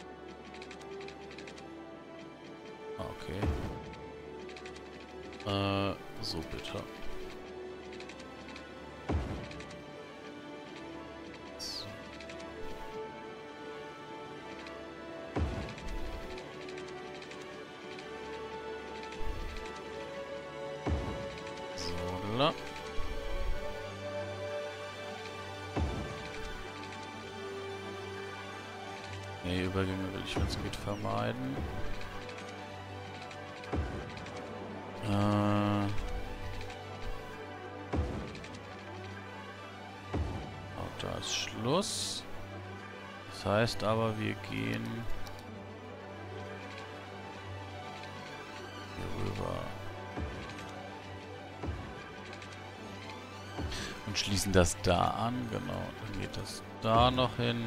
Ah, okay. So bitte. So. So, la. Nee, Übergänge will ich, wenn es geht, vermeiden. Da ist Schluss. Das heißt aber, wir gehen hier rüber. Und schließen das da an. Genau. Dann geht das da noch hin.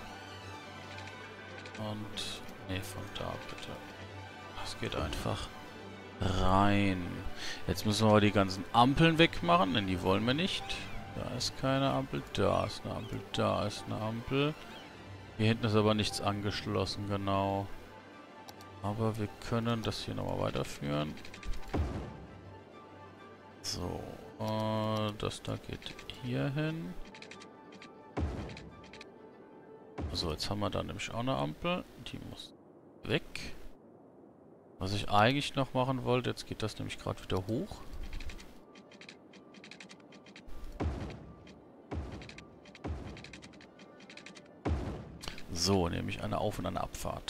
Und... nee, von da bitte. Das geht einfach rein. Jetzt müssen wir aber die ganzen Ampeln wegmachen, denn die wollen wir nicht. Da ist keine Ampel, da ist eine Ampel, da ist eine Ampel. Hier hinten ist aber nichts angeschlossen, genau. Aber wir können das hier nochmal weiterführen. So, das da geht hier hin. So, jetzt haben wir da nämlich auch eine Ampel. Die muss weg. Was ich eigentlich noch machen wollte, jetzt geht das nämlich gerade wieder hoch. So, nämlich eine Auf- und eine Abfahrt.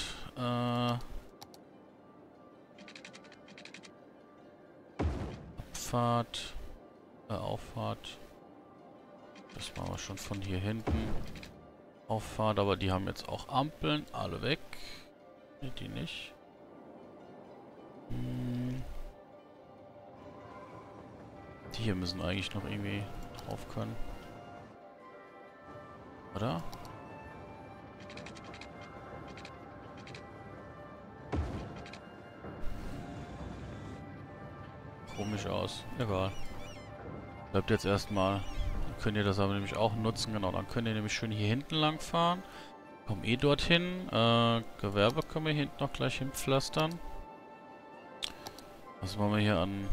Abfahrt. Auffahrt. Das machen wir schon von hier hinten. Auffahrt, aber die haben jetzt auch Ampeln. Alle weg. Nee, die nicht. Die hier müssen eigentlich noch irgendwie drauf können. Oder? Komisch aus. Egal. Bleibt jetzt erstmal. Dann könnt ihr das aber nämlich auch nutzen. Genau, dann könnt ihr nämlich schön hier hinten lang fahren. Kommen eh dorthin. Gewerbe können wir hier hinten noch gleich hinpflastern. Was machen wir hier an...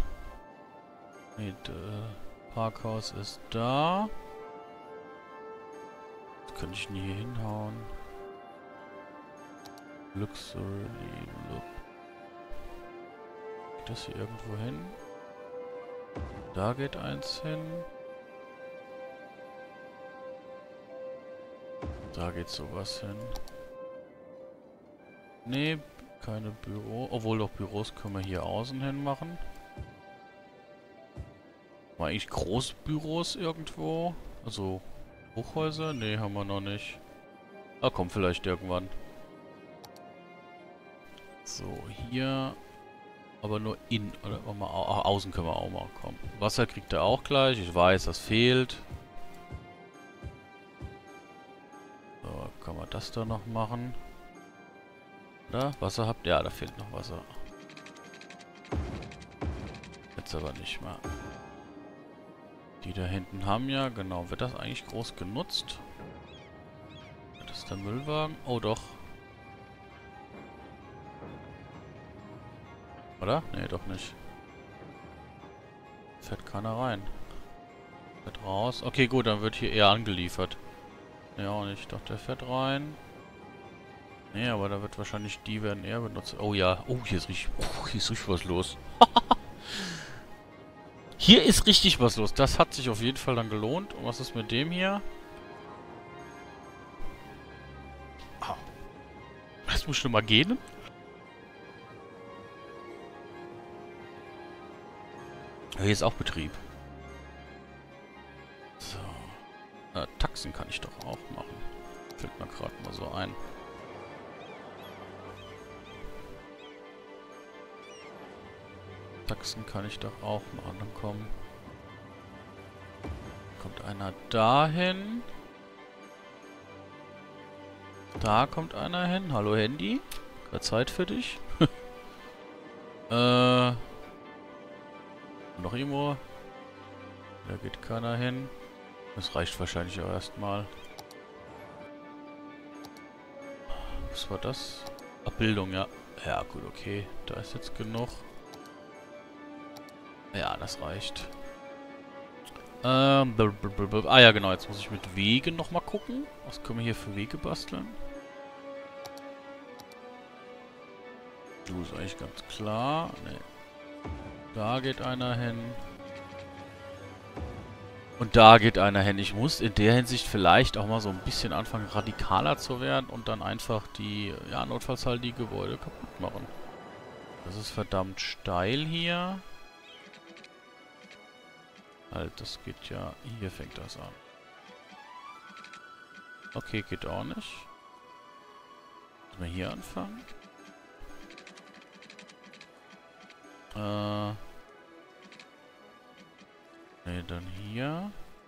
Parkhaus ist da. Das könnte ich nie hier hinhauen. Luxury Look. Geht das hier irgendwo hin? Da geht eins hin. Da geht sowas hin. Nee, keine Büro. Obwohl doch Büros können wir hier außen hin machen. War eigentlich Großbüros irgendwo? Also Hochhäuser? Nee, haben wir noch nicht. Ah, kommt vielleicht irgendwann. So, hier. Aber nur in, oder mal, außen können wir auch mal kommen. Wasser kriegt er auch gleich. Ich weiß, das fehlt. So, kann man das da noch machen? Oder? Wasser habt ihr? Ja, da fehlt noch Wasser. Jetzt aber nicht mehr. Die da hinten haben ja, genau. Wird das eigentlich groß genutzt? Das ist der Müllwagen. Oh, doch. Oder? Nee, doch nicht. Fährt keiner rein. Fährt raus. Okay, gut, dann wird hier eher angeliefert. Nee, auch nicht. Doch, der fährt rein. Nee, aber da wird wahrscheinlich die werden eher benutzt. Oh ja. Oh, hier ist richtig was los. Hier ist richtig was los. Das hat sich auf jeden Fall dann gelohnt. Und was ist mit dem hier? Ah. Das muss schon mal gehen. Hier ist auch Betrieb. So. Taxen kann ich doch auch machen. Fällt mir gerade mal so ein. Taxen kann ich doch auch machen. Dann kommt einer dahin. Da kommt einer hin. Hallo Handy. Gerade Zeit für dich. Noch irgendwo. Da geht keiner hin. Das reicht wahrscheinlich auch erstmal. Was war das? Abbildung, ja. Ja, gut, okay. Da ist jetzt genug. Ja, das reicht. Ah ja, genau. Jetzt muss ich mit Wegen nochmal gucken. Was können wir hier für Wege basteln? Du ist eigentlich ganz klar. Nee. Da geht einer hin. Und da geht einer hin. Ich muss in der Hinsicht vielleicht auch mal so ein bisschen anfangen, radikaler zu werden und dann einfach die, ja, notfalls halt die Gebäude kaputt machen. Das ist verdammt steil hier. Halt, das geht ja... Hier fängt das an. Okay, geht auch nicht. Müssen wir hier anfangen? Ne, dann hier.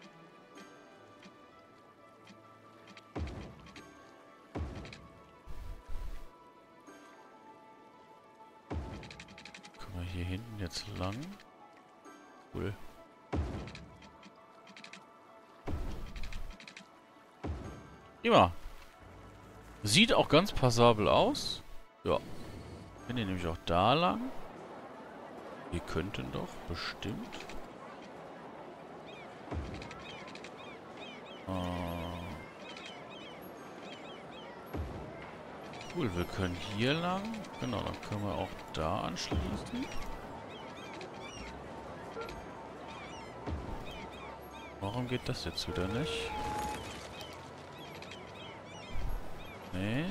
Können wir hier hinten jetzt lang? Cool. Prima. Sieht auch ganz passabel aus. Ja. Wenn ihr nämlich auch da lang. Wir könnten doch bestimmt. Cool, wir können hier lang. Genau, dann können wir auch da anschließen. Warum geht das jetzt wieder nicht? Nee.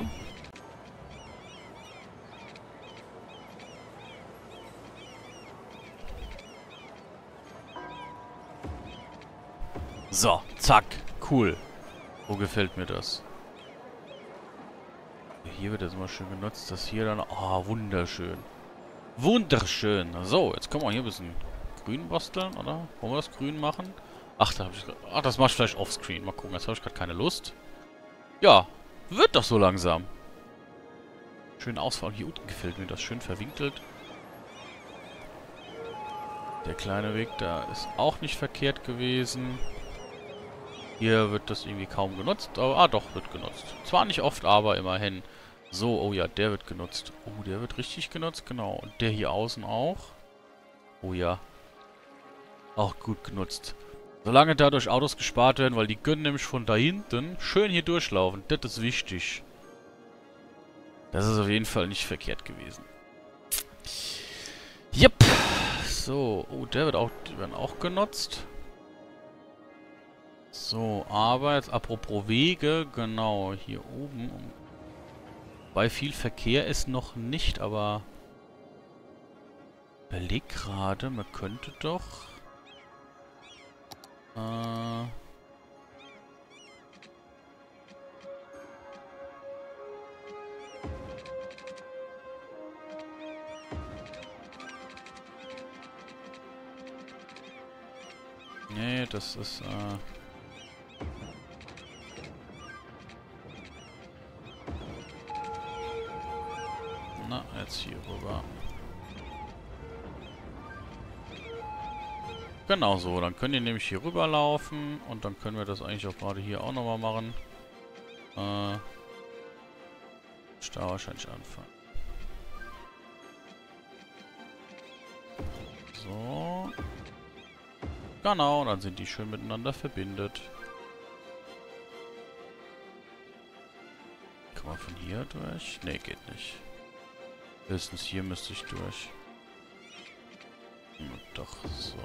So, zack. Cool. Wo gefällt mir das? Hier wird das immer schön genutzt. Das hier dann... Oh, wunderschön. Wunderschön. So, jetzt können wir hier ein bisschen grün basteln, oder? Wollen wir das grün machen? Ach, da habe ich... Ach, das mache ich vielleicht offscreen. Mal gucken, jetzt habe ich gerade keine Lust. Ja, wird doch so langsam. Schön Ausfall. Hier unten gefällt mir das. Schön verwinkelt. Der kleine Weg da ist auch nicht verkehrt gewesen. Hier wird das irgendwie kaum genutzt. Aber, doch, wird genutzt. Zwar nicht oft, aber immerhin. So, oh ja, der wird genutzt. Oh, der wird richtig genutzt, genau. Und der hier außen auch. Oh ja. Auch gut genutzt. Solange dadurch Autos gespart werden, weil die können nämlich von da hinten schön hier durchlaufen. Das ist wichtig. Das ist auf jeden Fall nicht verkehrt gewesen. Yep. So, oh, die werden auch genutzt. So, aber jetzt apropos Wege, genau, hier oben. Bei viel Verkehr ist noch nicht, aber... Überleg gerade, man könnte doch... Nee, das ist, Na, jetzt hier rüber. Genau so, dann könnt ihr nämlich hier rüber laufen und dann können wir das eigentlich auch gerade hier auch nochmal machen. Da wahrscheinlich anfangen. So. Genau, dann sind die schön miteinander verbindet. Kann man von hier durch? Ne, geht nicht. Höchstens hier müsste ich durch. Doch, so.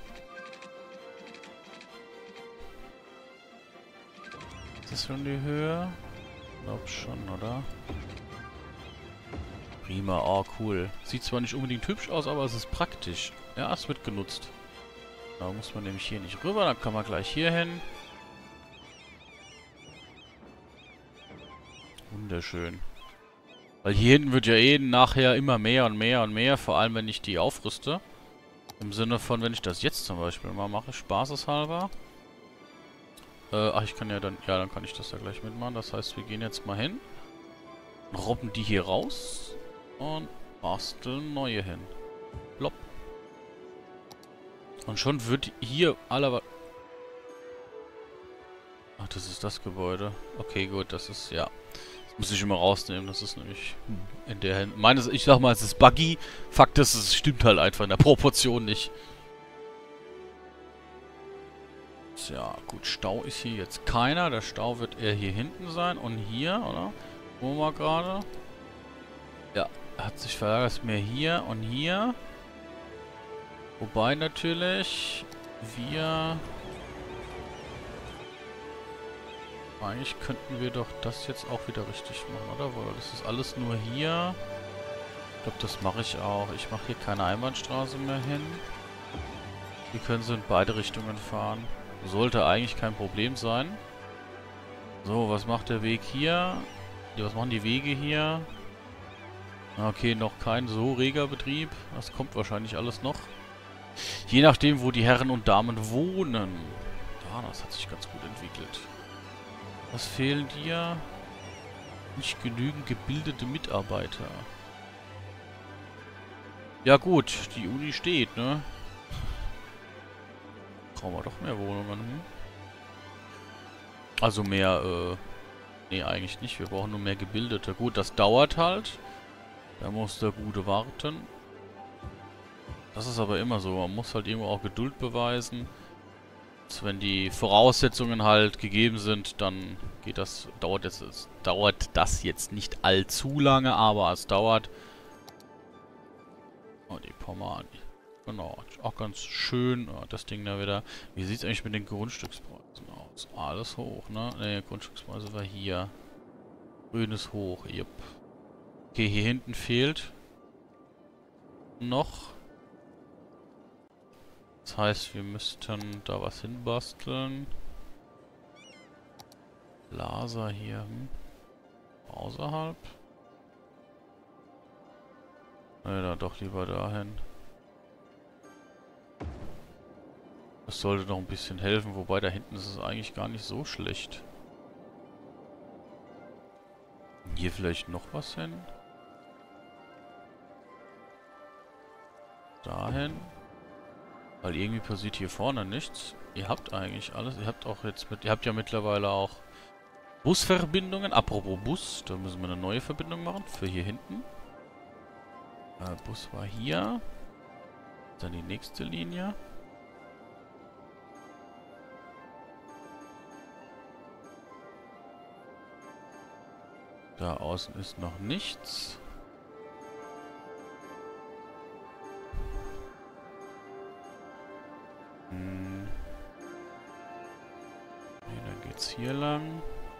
Ist das schon die Höhe? Ich glaube schon, oder? Prima, oh cool. Sieht zwar nicht unbedingt hübsch aus, aber es ist praktisch. Ja, es wird genutzt. Da muss man nämlich hier nicht rüber, dann kann man gleich hier hin. Wunderschön. Weil hier hinten wird ja eh nachher immer mehr und mehr und mehr, vor allem wenn ich die aufrüste. Im Sinne von, wenn ich das jetzt zum Beispiel mal mache, spaßeshalber. Ach, ich kann ja dann, dann kann ich das ja gleich mitmachen. Das heißt, wir gehen jetzt mal hin, robben die hier raus und basteln neue hin. Plopp. Und schon wird hier aller... Ach, das ist das Gebäude. Okay, gut, das ist, ja. Das muss ich immer rausnehmen, das ist nämlich in der Hand. Ich sag mal, es ist buggy. Fakt ist, es stimmt halt einfach in der Proportion nicht. Tja, gut, Stau ist hier jetzt keiner. Der Stau wird eher hier hinten sein und hier, oder? Wo wir gerade? Ja, hat sich verlagert mehr hier und hier. Wobei natürlich wir... Eigentlich könnten wir doch das jetzt auch wieder richtig machen, oder? Weil das ist alles nur hier. Ich glaube, das mache ich auch. Ich mache hier keine Einbahnstraße mehr hin. Hier können sie in beide Richtungen fahren. Sollte eigentlich kein Problem sein. So, was macht der Weg hier? Ja, was machen die Wege hier? Okay, noch kein so reger Betrieb. Das kommt wahrscheinlich alles noch. Je nachdem, wo die Herren und Damen wohnen. Ja, das hat sich ganz gut entwickelt. Was fehlen dir? Nicht genügend gebildete Mitarbeiter. Ja gut, die Uni steht, ne? Brauchen wir doch mehr Wohnungen, hm? Also mehr, Nee, eigentlich nicht. Wir brauchen nur mehr Gebildete. Gut, das dauert halt. Da muss der Gute warten. Das ist aber immer so. Man muss halt irgendwo auch Geduld beweisen. Also wenn die Voraussetzungen halt gegeben sind, dann geht das, dauert das jetzt nicht allzu lange, aber es dauert. Oh, die Pomade. Genau, auch ganz schön. Oh, das Ding da wieder. Wie sieht es eigentlich mit den Grundstückspreisen aus? Alles hoch, ne? Ne, Grundstückspreise war hier. Grün ist hoch, yep. Okay, hier hinten fehlt noch. Das heißt, wir müssten da was hinbasteln. Laser hier, außerhalb. Ne, dann doch lieber dahin. Das sollte noch ein bisschen helfen, wobei da hinten ist es eigentlich gar nicht so schlecht. Hier vielleicht noch was hin? Dahin. Weil irgendwie passiert hier vorne nichts. Ihr habt eigentlich alles. Ihr habt auch jetzt ihr habt ja mittlerweile auch Busverbindungen. Apropos Bus, da müssen wir eine neue Verbindung machen für hier hinten. Bus war hier. Dann die nächste Linie. Da außen ist noch nichts. Nee, dann geht's hier lang.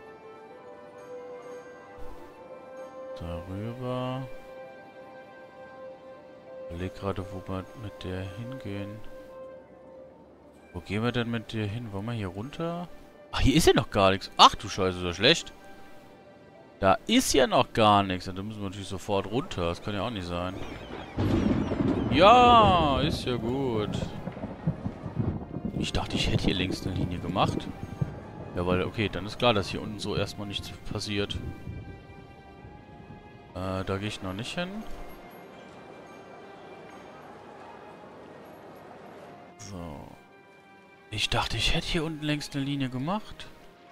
Darüber. Ich überleg gerade, wo wir mit der hingehen. Wo gehen wir denn mit dir hin? Wollen wir hier runter? Ach, hier ist ja noch gar nichts. Ach du Scheiße, ist das schlecht. Da ist ja noch gar nichts. Da müssen wir natürlich sofort runter. Das kann ja auch nicht sein. Ja, ist ja gut. Ich dachte, ich hätte hier längst eine Linie gemacht. Ja, weil, okay, dann ist klar, dass hier unten so erstmal nichts passiert. Da gehe ich noch nicht hin. So. Ich dachte, ich hätte hier unten längst eine Linie gemacht.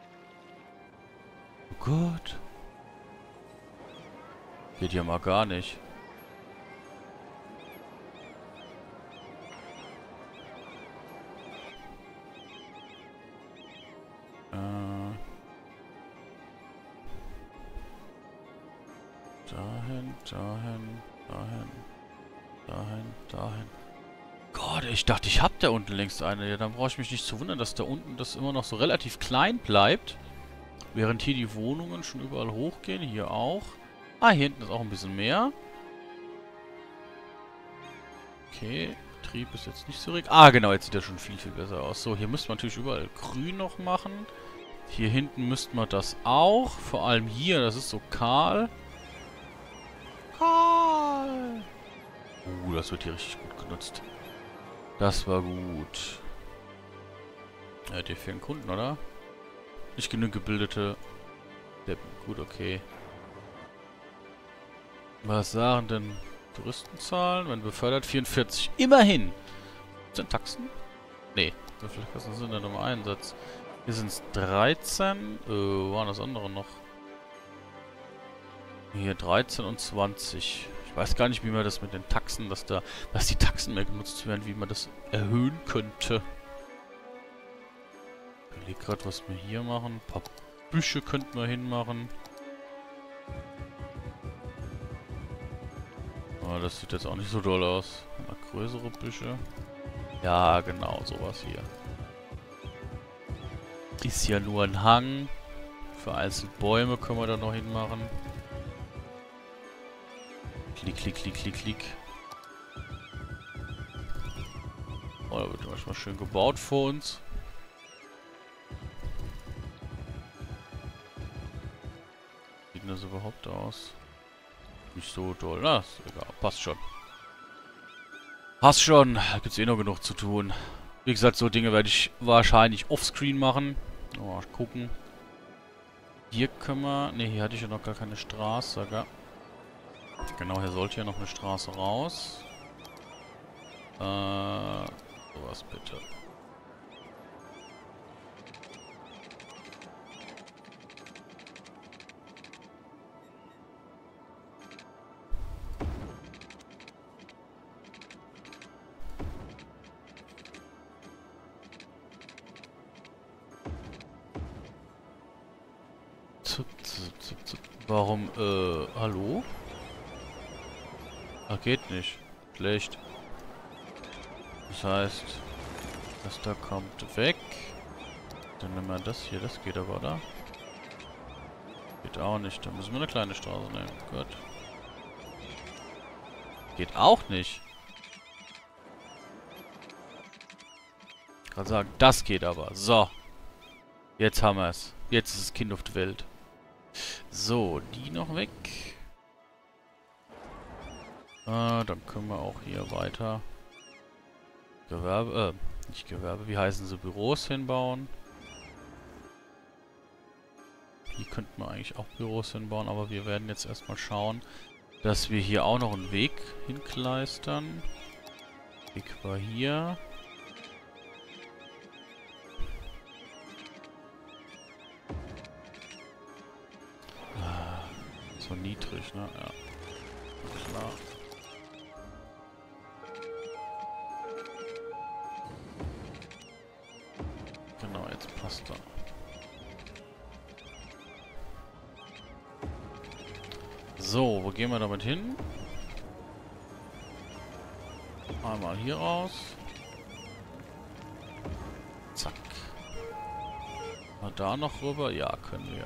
Oh Gott. Geht ja mal gar nicht. Dahin, dahin, dahin, dahin, dahin. Gott, ich dachte, ich hab da unten längst eine. Ja, dann brauche ich mich nicht zu wundern, dass da unten das immer noch so relativ klein bleibt. Während hier die Wohnungen schon überall hochgehen. Hier auch. Ah, hier hinten ist auch ein bisschen mehr. Okay, Betrieb ist jetzt nicht so richtig. Ah, genau, jetzt sieht er schon viel, viel besser aus. So, hier müsste man natürlich überall grün noch machen. Hier hinten müsste man das auch. Vor allem hier, das ist so kahl. Kahl. Das wird hier richtig gut genutzt. Das war gut. Ja, der für einen Kunden, oder? Nicht genug gebildete. Gut, okay. Was sagen denn Touristenzahlen? Wenn befördert 44. Immerhin! Sind Taxen? Nee. Wie viele Kassen sind denn im Einsatz? Hier sind es 13. Wo waren das andere noch? Hier 13 und 20. Ich weiß gar nicht, wie man das mit den Taxen, dass die Taxen mehr genutzt werden, wie man das erhöhen könnte. Ich überlege gerade, was wir hier machen. Ein paar Büsche könnten wir hinmachen. Aber das sieht jetzt auch nicht so doll aus. Mal größere Büsche. Ja, genau, sowas hier. Ist ja nur ein Hang. Vereinzelt Bäume können wir da noch hinmachen. Klick, klick, klick, klick, klick. Oh, da wird manchmal schön gebaut vor uns. Wie sieht denn das überhaupt aus? Nicht so doll. Na, ist egal. Passt schon. Passt schon. Da gibt es eh noch genug zu tun. Wie gesagt, so Dinge werde ich wahrscheinlich offscreen machen. Mal gucken. Hier können wir... Ne, hier hatte ich ja noch gar keine Straße. Gell? Genau, hier sollte ja noch eine Straße raus. Sowas bitte. Warum, hallo? Ah, geht nicht. Schlecht. Das heißt, das da kommt weg. Dann nehmen wir das hier, das geht aber, oder? Geht auch nicht. Dann müssen wir eine kleine Straße nehmen. Gut. Geht auch nicht. Ich kann sagen, das geht aber. So. Jetzt haben wir es. Jetzt ist das Kind auf der Welt. So, die noch weg. Dann können wir auch hier weiter Gewerbe, nicht Gewerbe, wie heißen sie, Büros hinbauen. Hier könnten wir eigentlich auch Büros hinbauen, aber wir werden jetzt erstmal schauen, dass wir hier auch noch einen Weg hinkleistern. Weg war hier. So niedrig, ne? Ja. Klar. Genau, jetzt passt er. So, wo gehen wir damit hin? Einmal hier raus. Zack. Mal da noch rüber? Ja, können wir.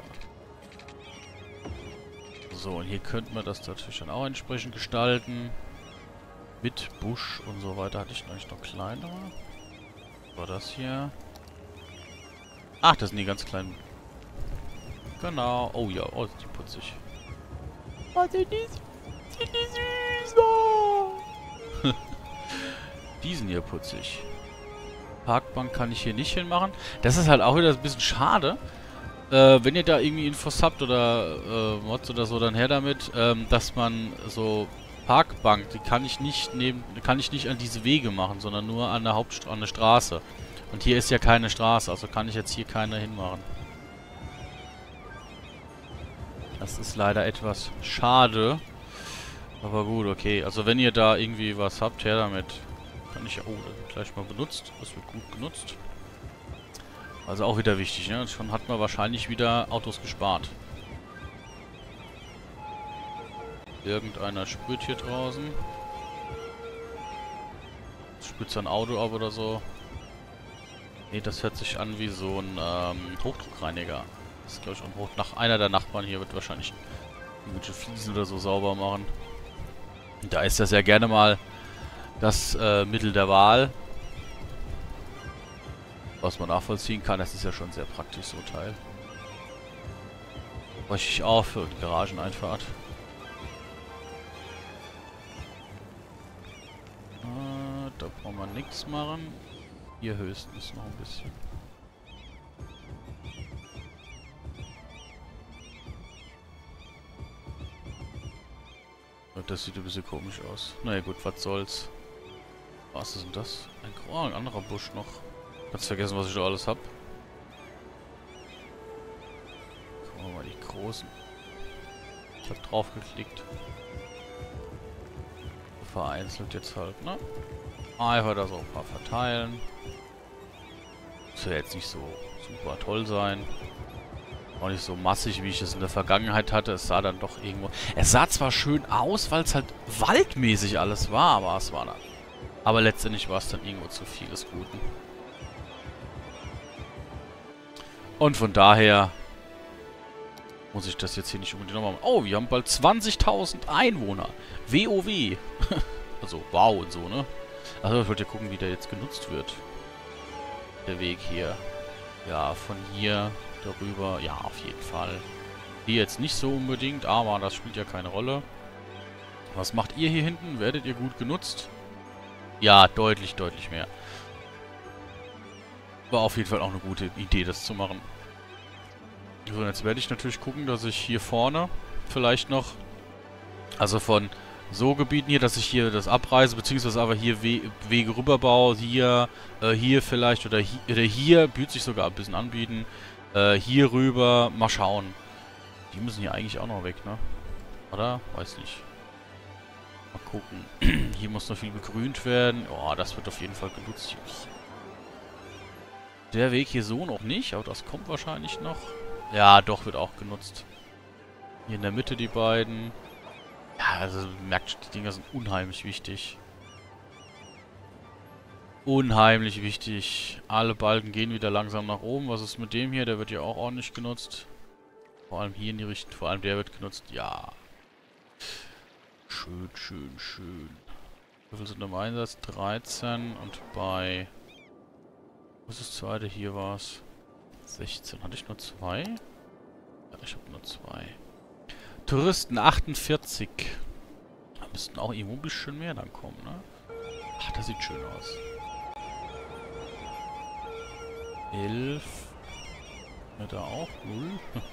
So, und hier könnten wir das natürlich dann auch entsprechend gestalten. Mit Busch und so weiter. Hatte ich eigentlich noch kleinere? War das hier? Ach, das sind die ganz kleinen. Genau. Oh ja, oh, ist die putzig. Oh, sind die süß. Oh. Die sind hier putzig. Parkbank kann ich hier nicht hinmachen. Das ist halt auch wieder ein bisschen schade. Wenn ihr da irgendwie Infos habt oder Mods oder so, dann her damit, dass man so Parkbank, die kann ich nicht an diese Wege machen, sondern nur an der an der Straße. Und hier ist ja keine Straße, also kann ich jetzt hier keine hinmachen. Das ist leider etwas schade. Aber gut, okay. Also wenn ihr da irgendwie was habt, her damit. Kann ich ja... Oh, das wird gleich mal benutzt. Das wird gut genutzt. Also auch wieder wichtig, ne? Schon hat man wahrscheinlich wieder Autos gespart. Irgendeiner spürt hier draußen. Spürt sein Auto ab oder so. Ne, das hört sich an wie so ein Hochdruckreiniger. Das ist, glaube ich, auch einer der Nachbarn hier wird wahrscheinlich irgendwelche Fliesen oder so sauber machen. Und da ist das ja gerne mal das Mittel der Wahl. Was man nachvollziehen kann, das ist ja schon sehr praktisch, so ein Teil. Bräuchte ich auch für die Garageneinfahrt. Da brauchen wir nichts machen. Hier höchstens noch ein bisschen. Das sieht ein bisschen komisch aus. Naja gut, was soll's. Was ist denn das? Ein anderer Busch noch. Kannst vergessen, was ich da alles hab. Gucken wir mal die großen. Ich hab drauf geklickt. Vereinzelt jetzt halt, ne? Einfach da so ein paar verteilen. Soll jetzt nicht so super toll sein. Auch nicht so massig, wie ich es in der Vergangenheit hatte. Es sah dann doch irgendwo... Es sah zwar schön aus, weil es halt waldmäßig alles war, aber es war dann... Aber letztendlich war es dann irgendwo zu viel des Guten. Und von daher... muss ich das jetzt hier nicht unbedingt nochmal machen. Oh, wir haben bald 20.000 Einwohner. WoW. Also, wow und so, ne? Also, ich wollte ja gucken, wie der jetzt genutzt wird. Der Weg hier. Ja, von hier... darüber, ja, auf jeden Fall. Hier jetzt nicht so unbedingt, aber das spielt ja keine Rolle. Was macht ihr hier hinten? Werdet ihr gut genutzt? Ja, deutlich, deutlich mehr. War auf jeden Fall auch eine gute Idee, das zu machen. So, jetzt werde ich natürlich gucken, dass ich hier vorne vielleicht noch, also von so Gebieten hier, dass ich hier das abreise, beziehungsweise aber hier Wege rüberbaue, hier, hier vielleicht, oder hier, bietet sich sogar ein bisschen anbieten. Hier rüber, mal schauen. Die müssen hier eigentlich auch noch weg, ne? Oder? Weiß nicht. Mal gucken. Hier muss noch viel begrünt werden. Oh, das wird auf jeden Fall genutzt. Der Weg hier so noch nicht, aber das kommt wahrscheinlich noch. Ja, doch, wird auch genutzt. Hier in der Mitte die beiden. Ja, also merkt schon, die Dinger sind unheimlich wichtig. Unheimlich wichtig. Alle Balken gehen wieder langsam nach oben. Was ist mit dem hier? Der wird ja auch ordentlich genutzt. Vor allem hier in die Richtung. Vor allem der wird genutzt. Ja. Schön, schön, schön. Wie viele sind im Einsatz? 13. Und bei... Was ist das zweite? Hier war es. 16. Hatte ich nur 2? Ja, ich habe nur 2. Touristen 48. Da müssten auch irgendwo ein bisschen mehr dann kommen, ne? Ach, das sieht schön aus. 11. Ja, da auch 0.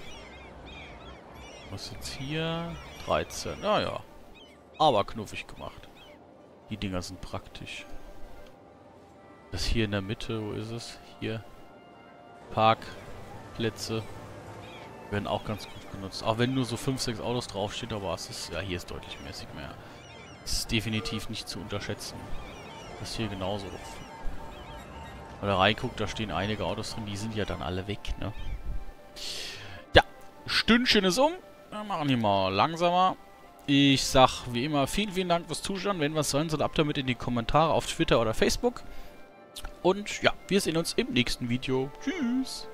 Was jetzt hier? 13. Naja. Aber knuffig gemacht. Die Dinger sind praktisch. Das hier in der Mitte, wo ist es? Hier. Parkplätze. Werden auch ganz gut genutzt. Auch wenn nur so 5, 6 Autos draufsteht, aber es ist, ja, hier ist deutlich mäßig mehr. Es ist definitiv nicht zu unterschätzen. Das ist hier genauso. Wenn man da reinguckt, da stehen einige Autos drin, die sind ja dann alle weg, ne? Ja, Stündchen ist um. Wir machen hier mal langsamer. Ich sag wie immer vielen, vielen Dank fürs Zuschauen. Wenn was sein soll, ab damit in die Kommentare auf Twitter oder Facebook. Und ja, wir sehen uns im nächsten Video. Tschüss!